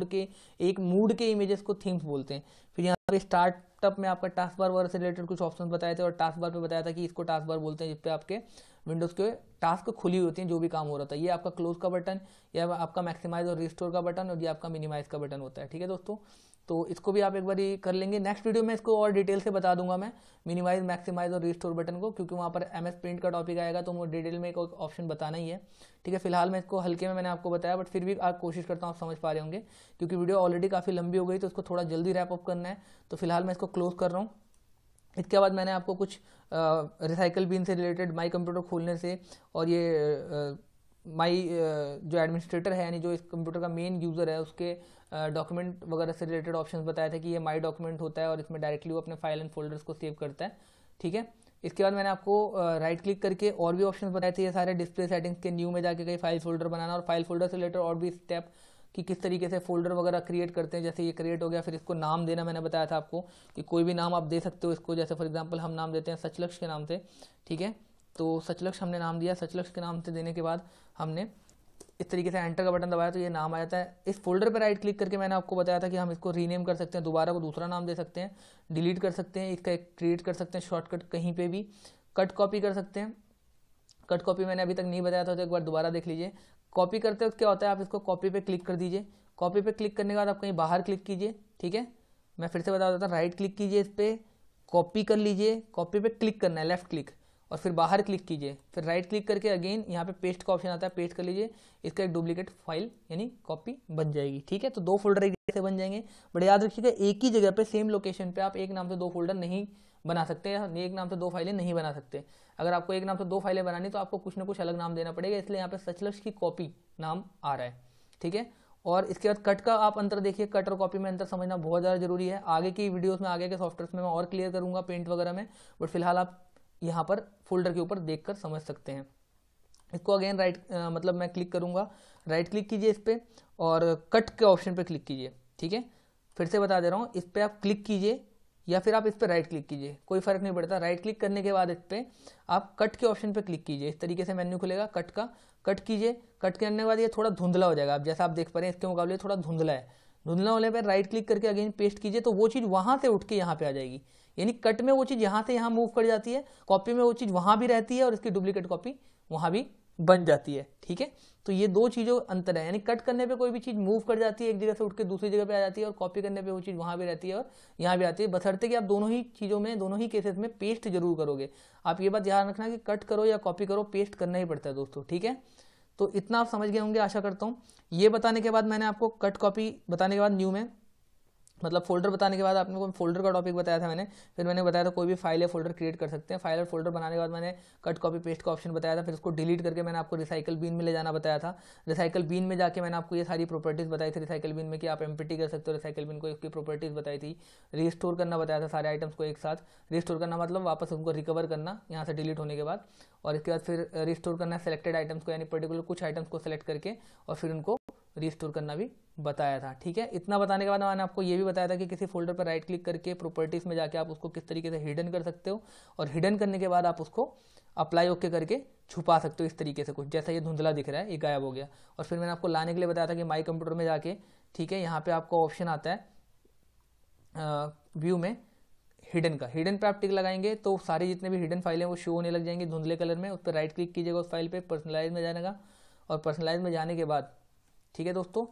एक मूड के इमेजेस को थीम्स बोलते हैं। फिर यहाँ पे स्टार्टअप में आपका टास्क बार वगैरह से रिलेटेड कुछ ऑप्शन बताए थे, और टास्क बार पे बताया था कि इसको टास्क बार बोलते हैं जिस पे आपके विंडोज़ के टास्क खुली होती हैं, जो भी काम हो रहा था। ये आपका क्लोज का बटन, या आपका मैक्सिमाइज और रिस्टोर का बटन, और ये आपका मिनिमाइज का बटन होता है, ठीक है दोस्तों। तो इसको भी आप एक बार कर लेंगे। नेक्स्ट वीडियो में इसको और डिटेल से बता दूंगा मैं, मिनिमाइज, मैक्सिमाइज और रिस्टोर बटन को, क्योंकि वहाँ पर MS पेंट का टॉपिक आएगा तो वो डिटेल में एक ऑप्शन बताना ही है, ठीक है। फिलहाल मैं इसको हल्के में मैंने आपको बताया, बट फिर भी आप कोशिश करता हूँ आप समझ पा रहे होंगे, क्योंकि वीडियो ऑलरेडी काफ़ी लंबी हो गई तो इसको थोड़ा जल्दी रैप अप करना है। तो फिलहाल मैं इसको क्लोज कर रहा हूँ। इसके बाद मैंने आपको कुछ रिसाइकल बिन से रिलेटेड, माई कंप्यूटर खोलने से, और ये माई जो एडमिनिस्ट्रेटर है यानी जो इस कंप्यूटर का मेन यूज़र है उसके डॉक्यूमेंट वगैरह से रिलेटेड ऑप्शंस बताए थे कि ये माई डॉक्यूमेंट होता है और इसमें डायरेक्टली वो अपने फाइल एंड फोल्डर्स को सेव करता है, ठीक है। इसके बाद मैंने आपको राइट क्लिक करके और भी ऑप्शंस बताए थे, ये सारे डिस्प्ले सेटिंग्स के न्यू में जाके कहीं फाइल फोल्डर बनाना, और फाइल फोल्डर से रिलेटेड और भी स्टेप कि किस तरीके से फोल्डर वगैरह क्रिएट करते हैं। जैसे ये क्रिएट हो गया, फिर इसको नाम देना मैंने बताया था आपको कि कोई भी नाम आप दे सकते हो इसको, जैसे फॉर एग्जांपल हम नाम देते हैं सचलक्ष्य के नाम से, ठीक है। तो सचलक्ष्य हमने नाम दिया, सचलक्ष्य के नाम से देने के बाद हमने इस तरीके से एंटर का बटन दबाया तो ये नाम आ जाता है। इस फोल्डर पर राइट क्लिक करके मैंने आपको बताया था कि हम इसको रीनेम कर सकते हैं, दोबारा को दूसरा नाम दे सकते हैं, डिलीट कर सकते हैं, इसका एक क्रिएट कर सकते हैं शॉर्टकट कहीं पे भी, कट कॉपी कर सकते हैं। कट कॉपी मैंने अभी तक नहीं बताया था तो एक बार दोबारा देख लीजिए। कॉपी करते वक्त क्या होता है, आप इसको कॉपी पे क्लिक कर दीजिए, कॉपी पे क्लिक करने के बाद आप कहीं बाहर क्लिक कीजिए, ठीक है। मैं फिर से बता देता हूँ, राइट क्लिक कीजिए, इस पर कॉपी कर लीजिए, कॉपी पे क्लिक करना है, लेफ्ट क्लिक, और फिर बाहर क्लिक कीजिए, फिर राइट क्लिक करके अगेन यहाँ पे पेस्ट का ऑप्शन आता है, पेस्ट कर लीजिए, इसका एक डुप्लीकेट फाइल यानी कॉपी बन जाएगी, ठीक है। तो 2 फोल्डर एक जैसे बन जाएंगे, बट याद रखिएगा एक ही जगह पे सेम लोकेशन पे आप एक नाम से 2 फोल्डर नहीं बना सकते, या एक नाम से 2 फाइलें नहीं बना सकते। अगर आपको एक नाम से 2 फाइलें बनानी तो आपको कुछ ना कुछ अलग नाम देना पड़ेगा, इसलिए यहाँ पे सचलक्ष्य की कॉपी नाम आ रहा है, ठीक है। और इसके बाद कट का आप अंतर देखिए, कट और कॉपी में अंतर समझना बहुत ज़्यादा जरूरी है। आगे की वीडियोस में, आगे के सॉफ्टवेयर में मैं और क्लियर करूंगा पेंट वगैरह में, बट फिलहाल आप यहाँ पर फोल्डर के ऊपर देखकर समझ सकते हैं। इसको अगेन मतलब मैं क्लिक करूँगा, राइट क्लिक कीजिए इस पर और कट के ऑप्शन पे क्लिक कीजिए। ठीक है, फिर से बता दे रहा हूँ, इस पर आप क्लिक कीजिए या फिर आप इस पर राइट क्लिक कीजिए, कोई फर्क नहीं पड़ता। राइट क्लिक करने के बाद इस पर आप कट के ऑप्शन पे क्लिक कीजिए। इस तरीके से मेन्यू खुलेगा कट का, कट कीजिए। कट करने के बाद ये थोड़ा धुंधला हो जाएगा, अब जैसा आप देख पा रहे हैं इसके मुकाबले थोड़ा धुंधला है। धुंधला होने पर राइट क्लिक करके अगेन पेस्ट कीजिए, तो वो चीज़ वहाँ से उठ के यहाँ पे आ जाएगी। यानी कट में वो चीज़ यहाँ से यहाँ मूव कर जाती है, कॉपी में वो चीज़ वहाँ भी रहती है और इसकी डुप्लीकेट कॉपी वहाँ भी बन जाती है। ठीक है, तो ये दो चीज़ों अंतर है, यानी कट करने पे कोई भी चीज़ मूव कर जाती है, एक जगह से उठ के दूसरी जगह पे आ जाती है, और कॉपी करने पे वो चीज़ वहाँ भी रहती है और यहाँ भी आती है, बशर्ते कि आप दोनों ही चीज़ों में, दोनों ही केसेस में पेस्ट जरूर करोगे। आप ये बात ध्यान रखना कि कट करो या कॉपी करो, पेस्ट करना ही पड़ता है दोस्तों। ठीक है, तो इतना आप समझ गए होंगे आशा करता हूँ। ये बताने के बाद मैंने आपको कट कॉपी बताने के बाद न्यू में मतलब फोल्डर बताने के बाद आपने को फोल्डर का टॉपिक बताया था मैंने, फिर मैंने बताया था कोई भी फाइल या फोल्डर क्रिएट कर सकते हैं। फाइल और फोल्डर बनाने के बाद मैंने कट कॉपी पेस्ट का ऑप्शन बताया था, फिर उसको डिलीट करके मैंने आपको रिसाइकल बीन में ले जाना बताया था। रिसाइकल बीन में जाके मैंने आपको ये सारी प्रॉपर्टीज बताई थी रिसाइकल बीन में कि आप एम्प्टी कर सकते हो रिसाइकल बीन को, इसकी प्रॉपर्टीज बताई थी। रिस्टोर करना बताया था सारे आइटम्स को एक साथ, रिस्टोर करना मतलब वापस उनको रिकवर करना यहाँ से डिलीट होने के बाद, और इसके बाद फिर रिस्टोर करना सेलेक्टेड आइटम्स को, यानी पर्टिकुलर कुछ आइटम्स को सेलेक्ट करके और फिर उनको रिस्टोर करना भी बताया था। ठीक है, इतना बताने के बाद मैंने आपको ये भी बताया था कि किसी फोल्डर पर राइट क्लिक करके प्रॉपर्टीज में जाके आप उसको किस तरीके से हिडन कर सकते हो, और हिडन करने के बाद आप उसको अप्लाई ओके करके छुपा सकते हो इस तरीके से कुछ, जैसा ये धुंधला दिख रहा है ये गायब हो गया। और फिर मैंने आपको लाने के लिए बताया था कि माई कंप्यूटर में जाके, ठीक है, यहाँ पे आपको ऑप्शन आता है व्यू में हिडन का, हिडन पे आप टिक लगाएंगे तो सारी जितने भी हिडन फाइलें वो शो होने लग जाएंगी धुंधले कलर में। उस पर राइट क्लिक कीजिएगा उस फाइल पे, पर्सनलाइज में जाएगा, और पर्सनलाइज में जाने के बाद, ठीक है दोस्तों,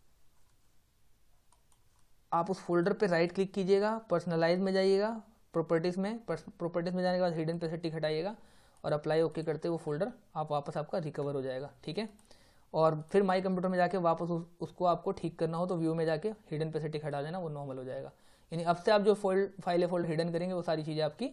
आप उस फोल्डर पे राइट क्लिक कीजिएगा, पर्सनलाइज में जाइएगा, प्रॉपर्टीज में, प्रॉपर्टीज में जाने के बाद हिडन पे से टिक हटाइएगा और अप्लाई ओके करते वो फोल्डर आप वापस आपका रिकवर हो जाएगा। ठीक है, और फिर माई कंप्यूटर में जाके वापस उसको आपको ठीक करना हो तो व्यू में जाके हिडन पे से टिक हटा देना, वो नॉर्मल हो जाएगा। यानी अब से आप जो फाइल हिडन करेंगे वो सारी चीज़ें आपकी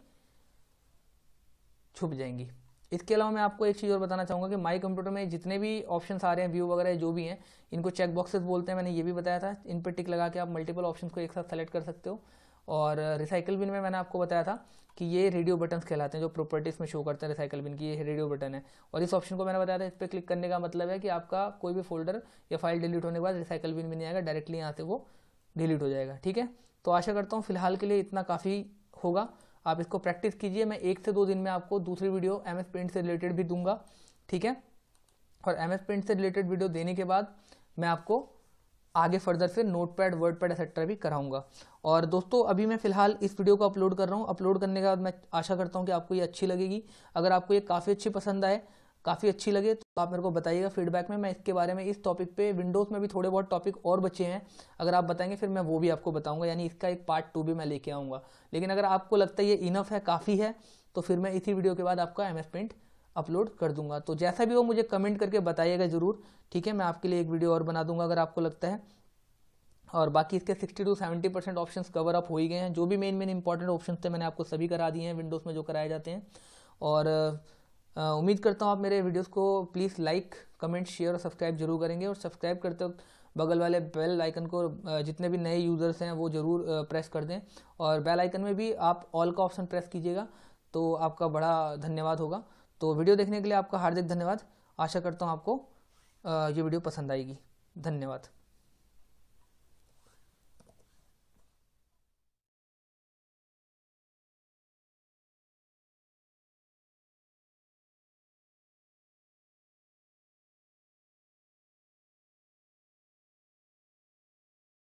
छुप जाएंगी। इसके अलावा मैं आपको एक चीज़ और बताना चाहूँगा कि माई कंप्यूटर में जितने भी ऑप्शंस आ रहे हैं व्यू वगैरह जो भी हैं, इनको चेक बॉक्सेस बोलते हैं, मैंने ये भी बताया था। इन पर टिक लगा के आप मल्टीपल ऑप्शंस को एक साथ सेलेक्ट कर सकते हो। और रिसाइकल बिन में मैंने आपको बताया था कि ये रेडियो बटन्स कहलाते हैं, जो प्रॉपर्टीज में शो करते हैं रिसाइकल बिन की, ये रेडियो बटन है। और इस ऑप्शन को मैंने बताया था, इस पर क्लिक करने का मतलब है कि आपका कोई भी फोल्डर या फाइल डिलीट होने के बाद रिसाइकल बिन में नहीं आएगा, डायरेक्टली यहाँ से वो डिलीट हो जाएगा। ठीक है, तो आशा करता हूँ फिलहाल के लिए इतना काफ़ी होगा, आप इसको प्रैक्टिस कीजिए। मैं 1 से 2 दिन में आपको दूसरी वीडियो MS पेंट से रिलेटेड भी दूंगा। ठीक है, और MS पेंट से रिलेटेड वीडियो देने के बाद मैं आपको आगे फर्दर से नोटपैड, वर्डपैड एक्सेट्रा भी कराऊंगा। और दोस्तों अभी मैं फिलहाल इस वीडियो को अपलोड कर रहा हूँ, अपलोड करने के बाद मैं आशा करता हूँ कि आपको ये अच्छी लगेगी। अगर आपको ये काफ़ी अच्छी पसंद आए, काफ़ी अच्छी लगे, तो आप मेरे को बताइएगा फीडबैक में। मैं इसके बारे में, इस टॉपिक पे, विंडोज़ में भी थोड़े बहुत टॉपिक और बचे हैं, अगर आप बताएंगे फिर मैं वो भी आपको बताऊंगा, यानी इसका एक पार्ट 2 भी मैं लेके आऊँगा। लेकिन अगर आपको लगता है ये इनफ है, काफ़ी है, तो फिर मैं इसी वीडियो के बाद आपका MS पेंट अपलोड कर दूंगा। तो जैसा भी हो मुझे कमेंट करके बताइएगा ज़रूर। ठीक है, मैं आपके लिए एक वीडियो और बना दूंगा अगर आपको लगता है। और बाकी इसके 60 to 70% ऑप्शंस कवर अप हो ही गए हैं। जो भी मेन इंपॉर्टेंट ऑप्शंस थे मैंने आपको सभी करा दिए हैं विंडोज़ में जो कराए जाते हैं। और उम्मीद करता हूँ आप मेरे वीडियोस को प्लीज़ लाइक, कमेंट, शेयर और सब्सक्राइब जरूर करेंगे। और सब्सक्राइब करते वक्त बगल वाले बेल आइकन को जितने भी नए यूज़र्स हैं वो ज़रूर प्रेस कर दें, और बेल आइकन में भी आप ऑल का ऑप्शन प्रेस कीजिएगा, तो आपका बड़ा धन्यवाद होगा। तो वीडियो देखने के लिए आपका हार्दिक धन्यवाद। आशा करता हूँ आपको ये वीडियो पसंद आएगी। धन्यवाद।